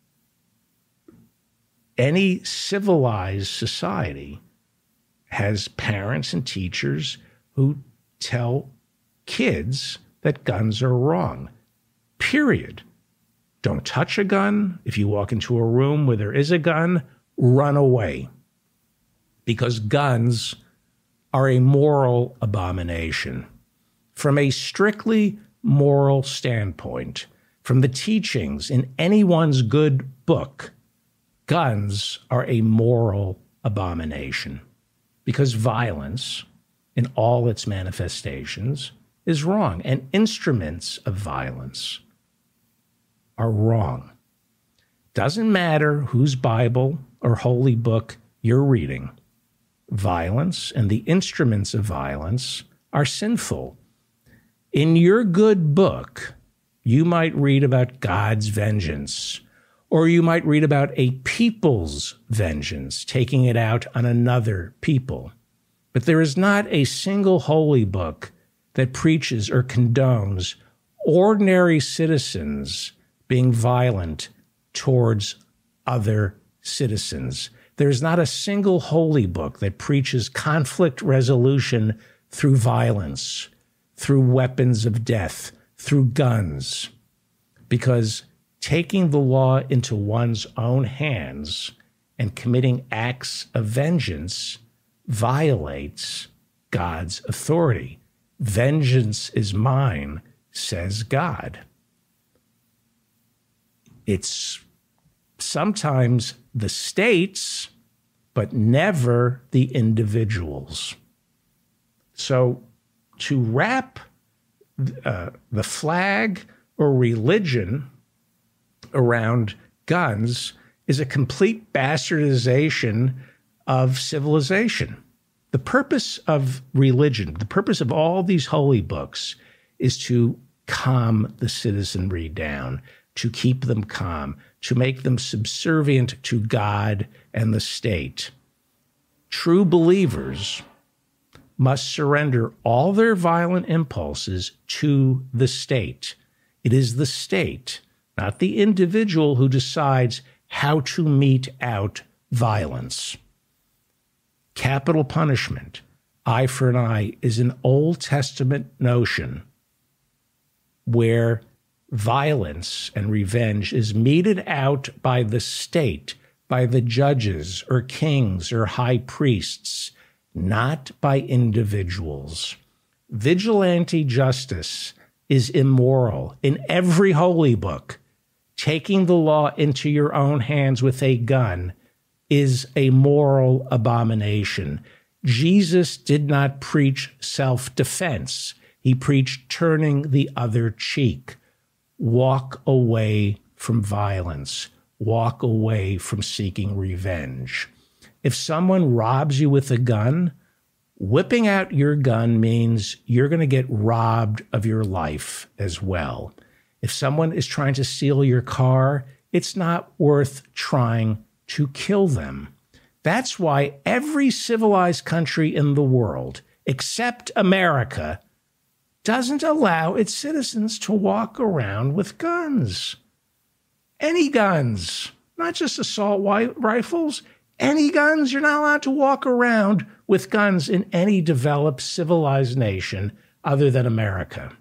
any civilized society has parents and teachers who tell kids that guns are wrong, period. Don't touch a gun. If you walk into a room where there is a gun, run away. Because guns are a moral abomination. From a strictly moral standpoint, from the teachings in anyone's good book, guns are a moral abomination. Because violence, in all its manifestations, is wrong. And instruments of violence are wrong. Doesn't matter whose Bible or holy book you're reading. Violence and the instruments of violence are sinful. In your good book, you might read about God's vengeance, or you might read about a people's vengeance, taking it out on another people. But there is not a single holy book that preaches or condones ordinary citizens being violent towards other citizens. There's not a single holy book that preaches conflict resolution through violence, through weapons of death, through guns, because taking the law into one's own hands and committing acts of vengeance violates God's authority. Vengeance is mine, says God. It's sometimes the states, but never the individuals. So to wrap uh, the flag or religion around guns is a complete bastardization of civilization. The purpose of religion, the purpose of all these holy books is to calm the citizenry down, to keep them calm, to make them subservient to God and the state. True believers must surrender all their violent impulses to the state. It is the state, not the individual, who decides how to mete out violence. Capital punishment, eye for an eye, is an Old Testament notion where violence and revenge is meted out by the state, by the judges or kings or high priests, not by individuals. Vigilante justice is immoral. In every holy book, taking the law into your own hands with a gun is a moral abomination. Jesus did not preach self-defense. He preached turning the other cheek. Walk away from violence. Walk away from seeking revenge. If someone robs you with a gun, whipping out your gun means you're going to get robbed of your life as well. If someone is trying to steal your car, it's not worth trying to kill them. That's why every civilized country in the world, except America, doesn't allow its citizens to walk around with guns. Any guns, not just assault rifles, any guns. You're not allowed to walk around with guns in any developed civilized nation other than America.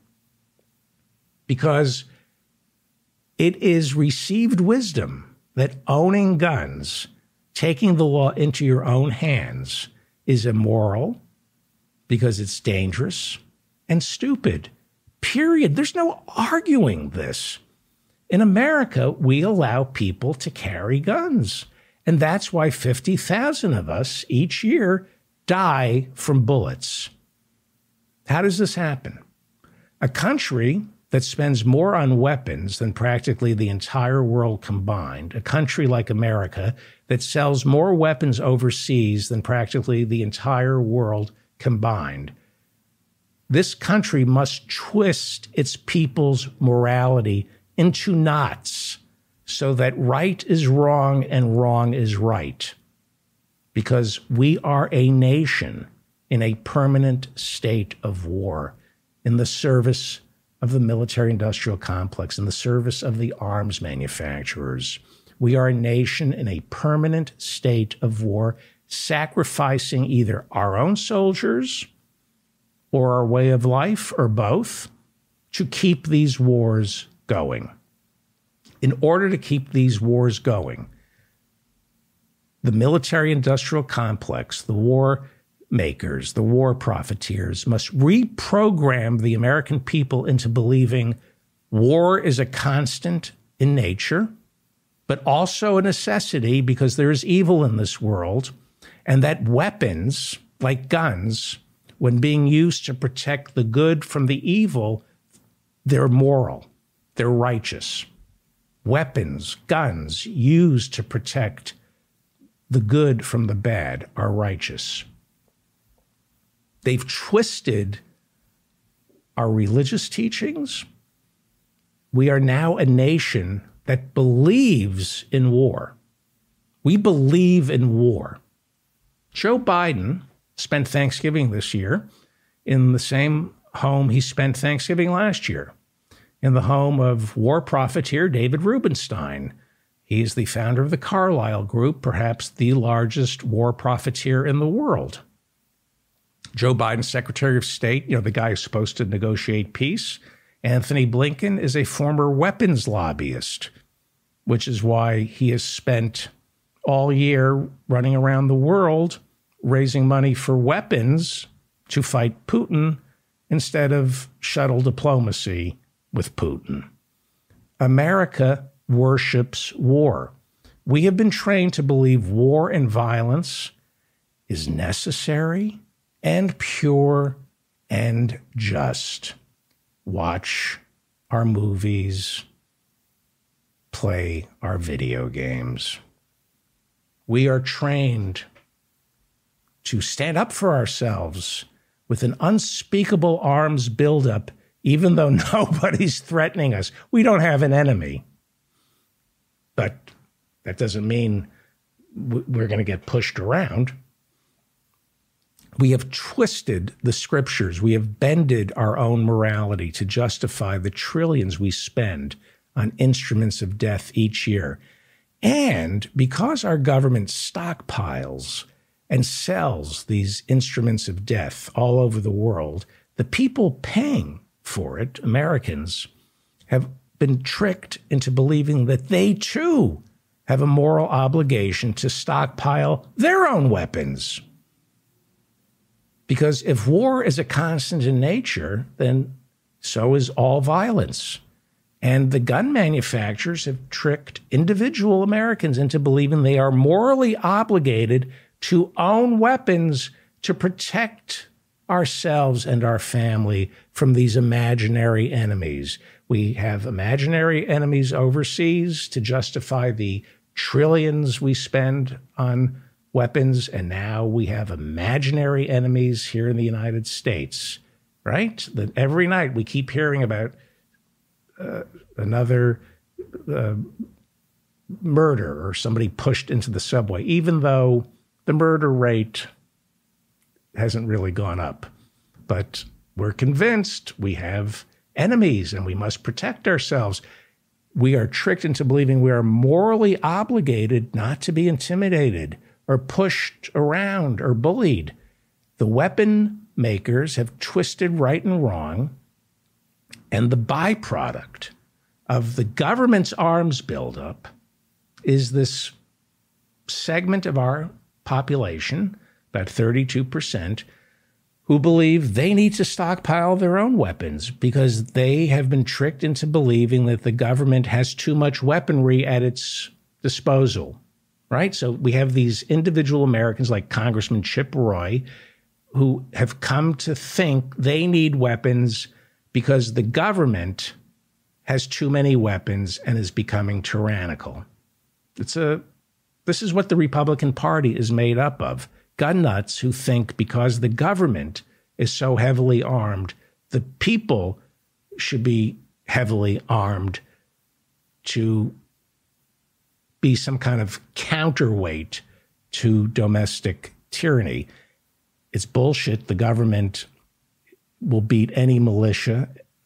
Because it is received wisdom that owning guns, taking the law into your own hands, is immoral because it's dangerous and stupid. Period. There's no arguing this. In America, we allow people to carry guns. And that's why fifty thousand of us each year die from bullets. How does this happen? A country that spends more on weapons than practically the entire world combined, a country like America that sells more weapons overseas than practically the entire world combined. This country must twist its people's morality into knots so that right is wrong and wrong is right. Because we are a nation in a permanent state of war, in the service of the military-industrial complex, in the service of the arms manufacturers. We are a nation in a permanent state of war, sacrificing either our own soldiers or our way of life, or both, to keep these wars going. In order to keep these wars going, the military-industrial complex, the war makers, the war profiteers, must reprogram the American people into believing war is a constant in nature, but also a necessity because there is evil in this world, and that weapons, like guns, when being used to protect the good from the evil, they're moral, they're righteous. Weapons, guns used to protect the good from the bad are righteous. They've twisted our religious teachings. We are now a nation that believes in war. We believe in war. Joe Biden spent Thanksgiving this year in the same home he spent Thanksgiving last year, in the home of war profiteer David Rubenstein. He's the founder of the Carlyle Group, perhaps the largest war profiteer in the world. Joe Biden's Secretary of State, you know, the guy who's supposed to negotiate peace, Anthony Blinken, is a former weapons lobbyist, which is why he has spent all year running around the world raising money for weapons to fight Putin instead of shuttle diplomacy with Putin. America worships war. We have been trained to believe war and violence is necessary and pure and just. Watch our movies, play our video games. We are trained to stand up for ourselves with an unspeakable arms buildup, even though nobody's threatening us. We don't have an enemy. But that doesn't mean we're going to get pushed around. We have twisted the scriptures. We have bended our own morality to justify the trillions we spend on instruments of death each year. And because our government stockpiles and sells these instruments of death all over the world, the people paying for it, Americans, have been tricked into believing that they too have a moral obligation to stockpile their own weapons. Because if war is a constant in nature, then so is all violence. And the gun manufacturers have tricked individual Americans into believing they are morally obligated to own weapons to protect ourselves and our family from these imaginary enemies. We have imaginary enemies overseas to justify the trillions we spend on weapons, and now we have imaginary enemies here in the United States, right? That every night we keep hearing about uh, another uh, murder or somebody pushed into the subway, even though the murder rate hasn't really gone up. But we're convinced we have enemies and we must protect ourselves. We are tricked into believing we are morally obligated not to be intimidated or pushed around or bullied. The weapon makers have twisted right and wrong, and the byproduct of the government's arms buildup is this segment of our population, about thirty-two percent, who believe they need to stockpile their own weapons because they have been tricked into believing that the government has too much weaponry at its disposal, right? So we have these individual Americans like Congressman Chip Roy who have come to think they need weapons because the government has too many weapons and is becoming tyrannical. It's a, this is what the Republican Party is made up of. Gun nuts who think because the government is so heavily armed, the people should be heavily armed to be some kind of counterweight to domestic tyranny. It's bullshit. The government will beat any militia,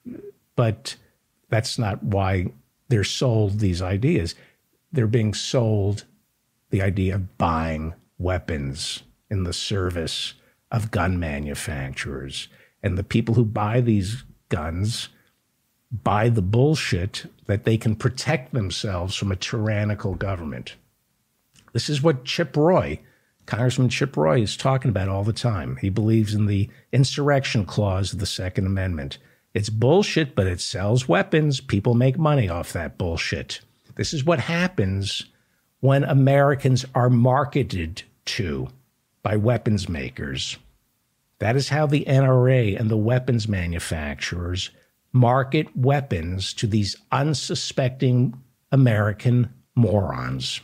but that's not why they're sold these ideas. They're being sold the idea of buying weapons in the service of gun manufacturers. And the people who buy these guns buy the bullshit that they can protect themselves from a tyrannical government. This is what Chip Roy, Congressman Chip Roy, is talking about all the time. He believes in the insurrection clause of the Second Amendment. It's bullshit, but it sells weapons. People make money off that bullshit. This is what happens when Americans are marketed to by weapons makers. That is how the N R A and the weapons manufacturers market weapons to these unsuspecting American morons.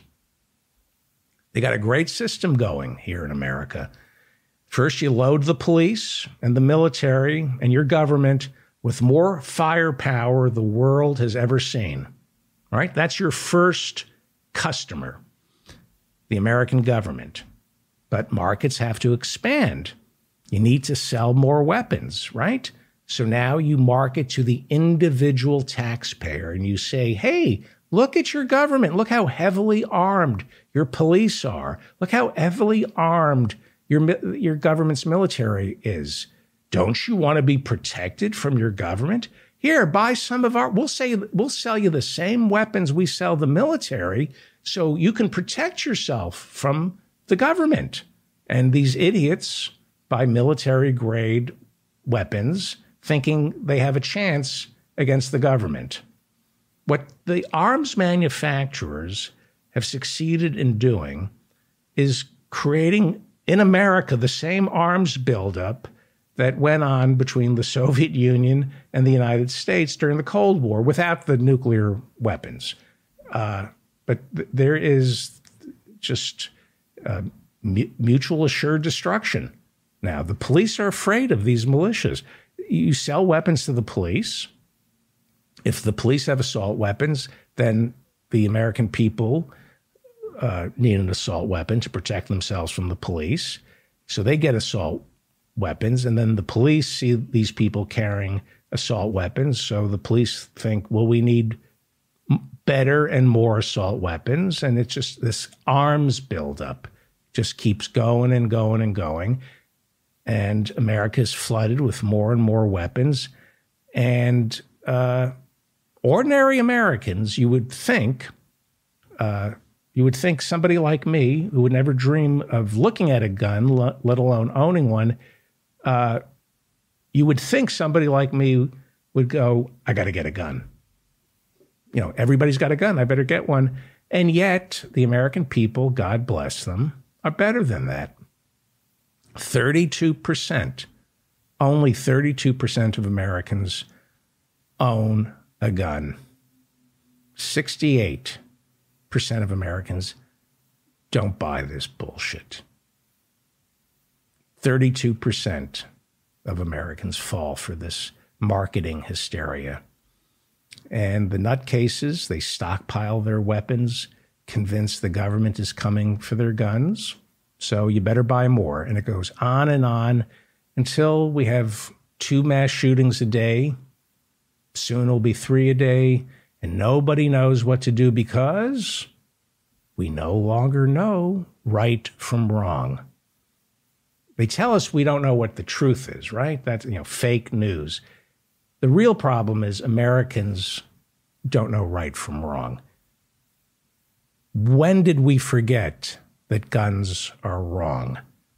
They got a great system going here in America. First, you load the police and the military and your government with more firepower the world has ever seen. All right? That's your first customer, the American government. But markets have to expand. You need to sell more weapons, right? So now you market to the individual taxpayer and you say, hey, look at your government. Look how heavily armed your police are. Look how heavily armed your, your government's military is. Don't you want to be protected from your government? Here, buy some of our, we'll say, we'll sell you the same weapons we sell the military so you can protect yourself from the government. And these idiots buy military-grade weapons thinking they have a chance against the government. What the arms manufacturers have succeeded in doing is creating in America the same arms buildup that went on between the Soviet Union and the United States during the Cold War without the nuclear weapons. Uh, but th- there is just uh, mu- mutual assured destruction. Now, the police are afraid of these militias. You sell weapons to the police. If the police have assault weapons, then the American people uh, need an assault weapon to protect themselves from the police. So they get assault weapons, and then the police see these people carrying assault weapons. So the police think, well, we need better and more assault weapons. And it's just this arms buildup just keeps going and going and going. And America is flooded with more and more weapons. And uh, ordinary Americans, you would think, uh, You would think somebody like me, who would never dream of looking at a gun, let alone owning one, uh, you would think somebody like me would go, I got to get a gun. You know, everybody's got a gun. I better get one. And yet the American people, God bless them, are better than that. thirty-two percent, only thirty-two percent of Americans own a gun. sixty-eight percent of Americans don't buy this bullshit. thirty-two percent of Americans fall for this marketing hysteria. And the nutcases, they stockpile their weapons, convinced the government is coming for their guns. So you better buy more. And it goes on and on until we have two mass shootings a day. Soon it'll be three a day. And nobody knows what to do because we no longer know right from wrong. They tell us we don't know what the truth is, right? That's, you know, fake news. The real problem is Americans don't know right from wrong. When did we forget that guns are wrong?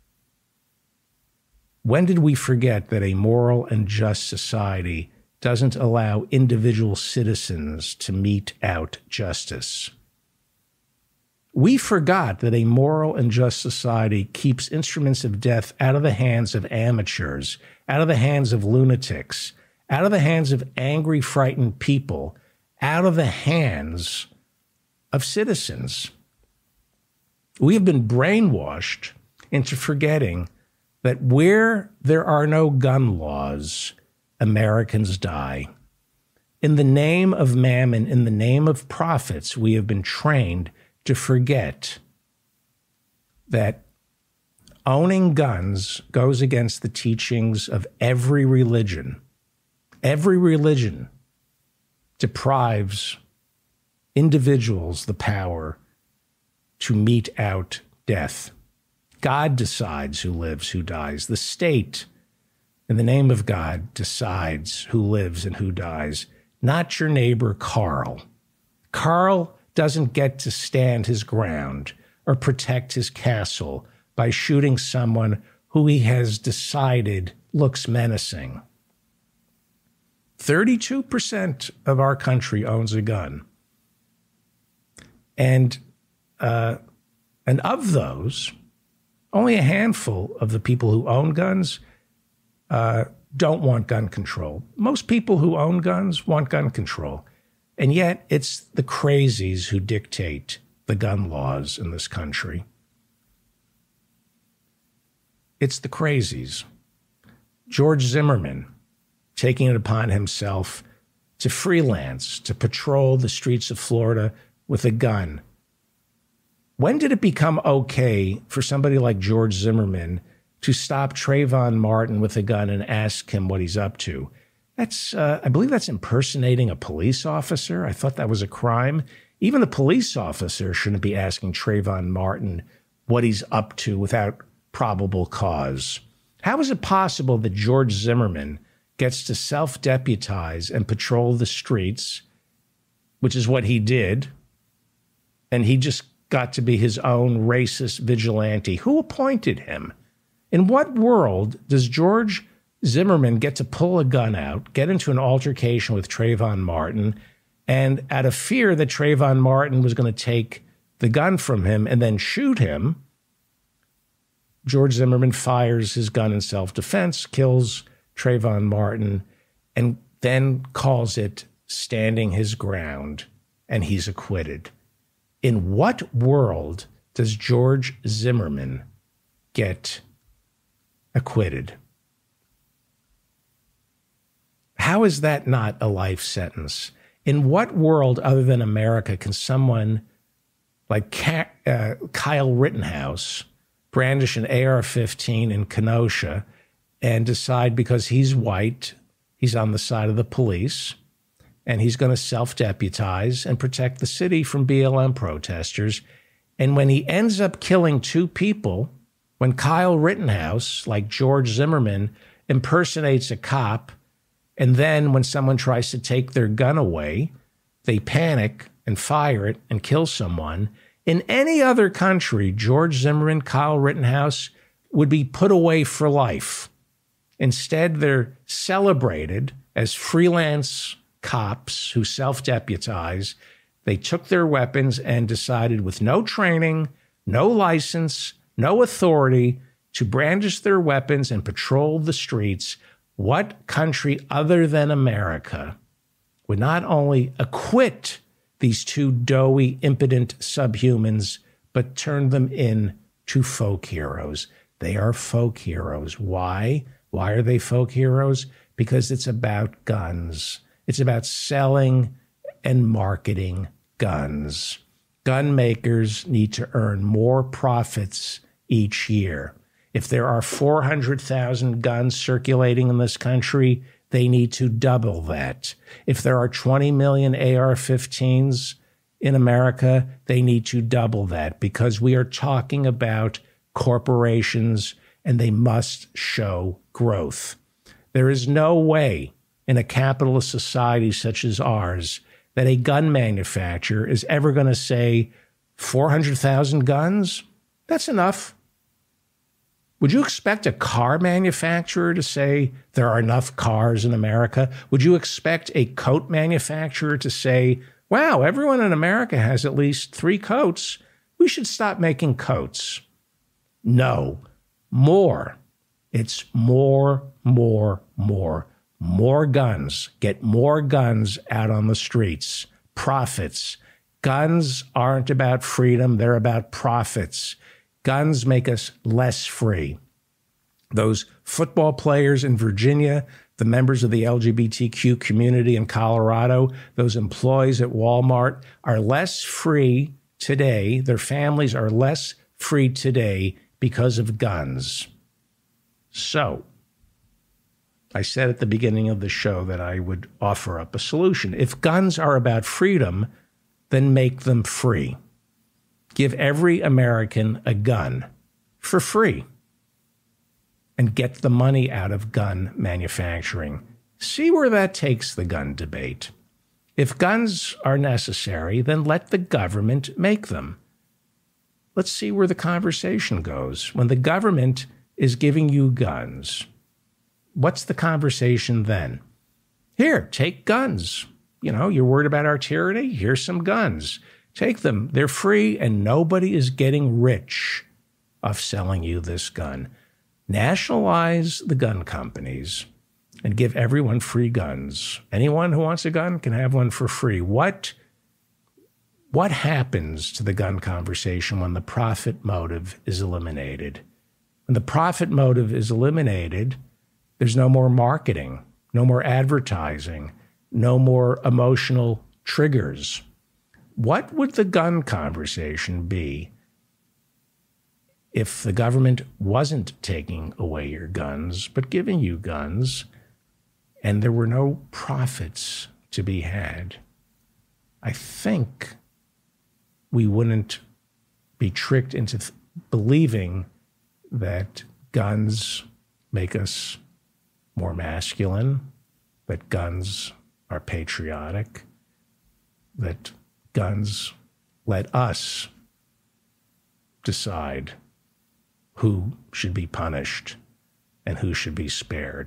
When did we forget that a moral and just society doesn't allow individual citizens to mete out justice? We forgot that a moral and just society keeps instruments of death out of the hands of amateurs, out of the hands of lunatics, out of the hands of angry, frightened people, out of the hands of citizens. We have been brainwashed into forgetting that where there are no gun laws, Americans die. In the name of mammon, in the name of profits, we have been trained to forget that owning guns goes against the teachings of every religion. Every religion deprives individuals the power to mete out death. God decides who lives, who dies. The state, in the name of God, decides who lives and who dies, not your neighbor, Carl. Carl doesn't get to stand his ground or protect his castle by shooting someone who he has decided looks menacing. thirty-two percent of our country owns a gun. And, uh, and of those, only a handful of the people who own guns uh, don't want gun control. Most people who own guns want gun control. And yet it's the crazies who dictate the gun laws in this country. It's the crazies. George Zimmerman taking it upon himself to freelance, to patrol the streets of Florida with a gun. When did it become okay for somebody like George Zimmerman to stop Trayvon Martin with a gun and ask him what he's up to? That's, uh, I believe that's impersonating a police officer. I thought that was a crime. Even the police officer shouldn't be asking Trayvon Martin what he's up to without probable cause. How is it possible that George Zimmerman gets to self-deputize and patrol the streets, which is what he did, and he just got to be his own racist vigilante? Who appointed him? In what world does George Zimmerman get to pull a gun out, get into an altercation with Trayvon Martin, and out of fear that Trayvon Martin was going to take the gun from him and then shoot him, George Zimmerman fires his gun in self-defense, kills Trayvon Martin, and then calls it standing his ground, and he's acquitted. In what world does George Zimmerman get acquitted? How is that not a life sentence? In what world other than America can someone like Ka- uh, Kyle Rittenhouse brandish an A R fifteen in Kenosha and decide because he's white, he's on the side of the police, and he's going to self-deputize and protect the city from B L M protesters? And when he ends up killing two people, when Kyle Rittenhouse, like George Zimmerman, impersonates a cop, and then when someone tries to take their gun away, they panic and fire it and kill someone, In any other country, George Zimmerman, Kyle Rittenhouse would be put away for life. Instead, they're celebrated as freelance cops who self-deputize. They took their weapons and decided, with no training, no license, no authority, to brandish their weapons and patrol the streets. What country other than America would not only acquit these two doughy, impotent subhumans, but turn them into folk heroes? They are folk heroes. Why? Why are they folk heroes? Because it's about guns. It's about selling and marketing guns. Gun makers need to earn more profits each year. If there are four hundred thousand guns circulating in this country, they need to double that. If there are twenty million A R fifteens in America, they need to double that, because we are talking about corporations and they must show growth. There is no way in a capitalist society such as ours that a gun manufacturer is ever going to say four hundred thousand guns? That's enough. Would you expect a car manufacturer to say there are enough cars in America? Would you expect a coat manufacturer to say, wow, everyone in America has at least three coats. We should stop making coats. No, more. It's more, more, more. More guns. Get more guns out on the streets. Profits. Guns aren't about freedom. They're about profits. Guns make us less free. Those football players in Virginia, the members of the L G B T Q community in Colorado, those employees at Walmart are less free today. Their families are less free today because of guns. So, I said at the beginning of the show that I would offer up a solution. If guns are about freedom, then make them free. Give every American a gun for free and get the money out of gun manufacturing. See where that takes the gun debate. If guns are necessary, then let the government make them. Let's see where the conversation goes. When the government is giving you guns, what's the conversation then? Here, take guns. You know, you're worried about our tyranny? Here's some guns. Take them. They're free, and nobody is getting rich off selling you this gun. Nationalize the gun companies and give everyone free guns. Anyone who wants a gun can have one for free. What, what happens to the gun conversation when the profit motive is eliminated? When the profit motive is eliminated, there's no more marketing, no more advertising, no more emotional triggers. What would the gun conversation be if the government wasn't taking away your guns, but giving you guns, and there were no profits to be had? I think we wouldn't be tricked into th- believing that guns make us more masculine, that guns are patriotic, that guns let us decide who should be punished and who should be spared.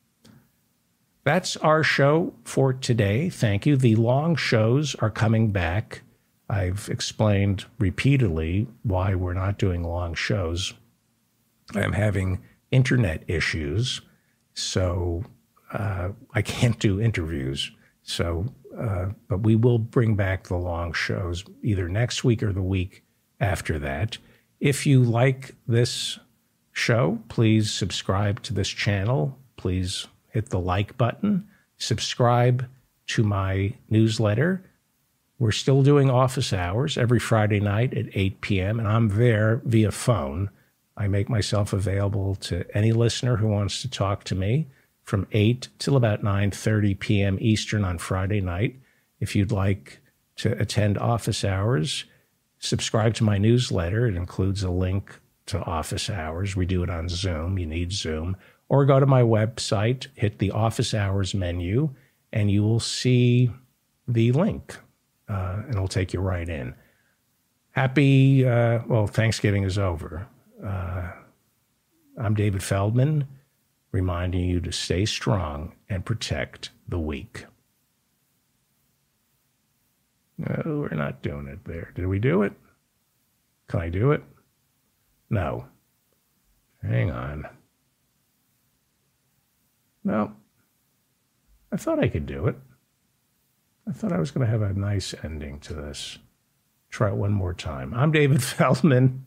That's our show for today. Thank you. The long shows are coming back. I've explained repeatedly why we're not doing long shows. I'm having internet issues, so uh, I can't do interviews. So, uh, but we will bring back the long shows either next week or the week after that. If you like this show, please subscribe to this channel. Please hit the like button. Subscribe to my newsletter. We're still doing office hours every Friday night at eight p.m., and I'm there via phone. I make myself available to any listener who wants to talk to me from eight till about nine thirty p.m. Eastern on Friday night. If you'd like to attend office hours, subscribe to my newsletter. It includes a link to office hours. We do it on Zoom. You need Zoom. Or go to my website, hit the office hours menu, and you will see the link, uh, and it'll take you right in. Happy, uh, well, Thanksgiving is over. Uh, I'm David Feldman, reminding you to stay strong and protect the weak. No, we're not doing it there. Did we do it? Can I do it? No. Hang on. No. I thought I could do it. I thought I was going to have a nice ending to this. Try it one more time. I'm David Feldman.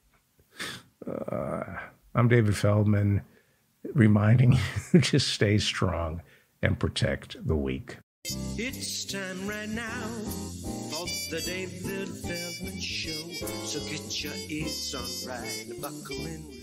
Uh, I'm David Feldman, reminding you to stay strong and protect the weak. It's time right now for the David Feldman Show. So get your ears on right, buckle in.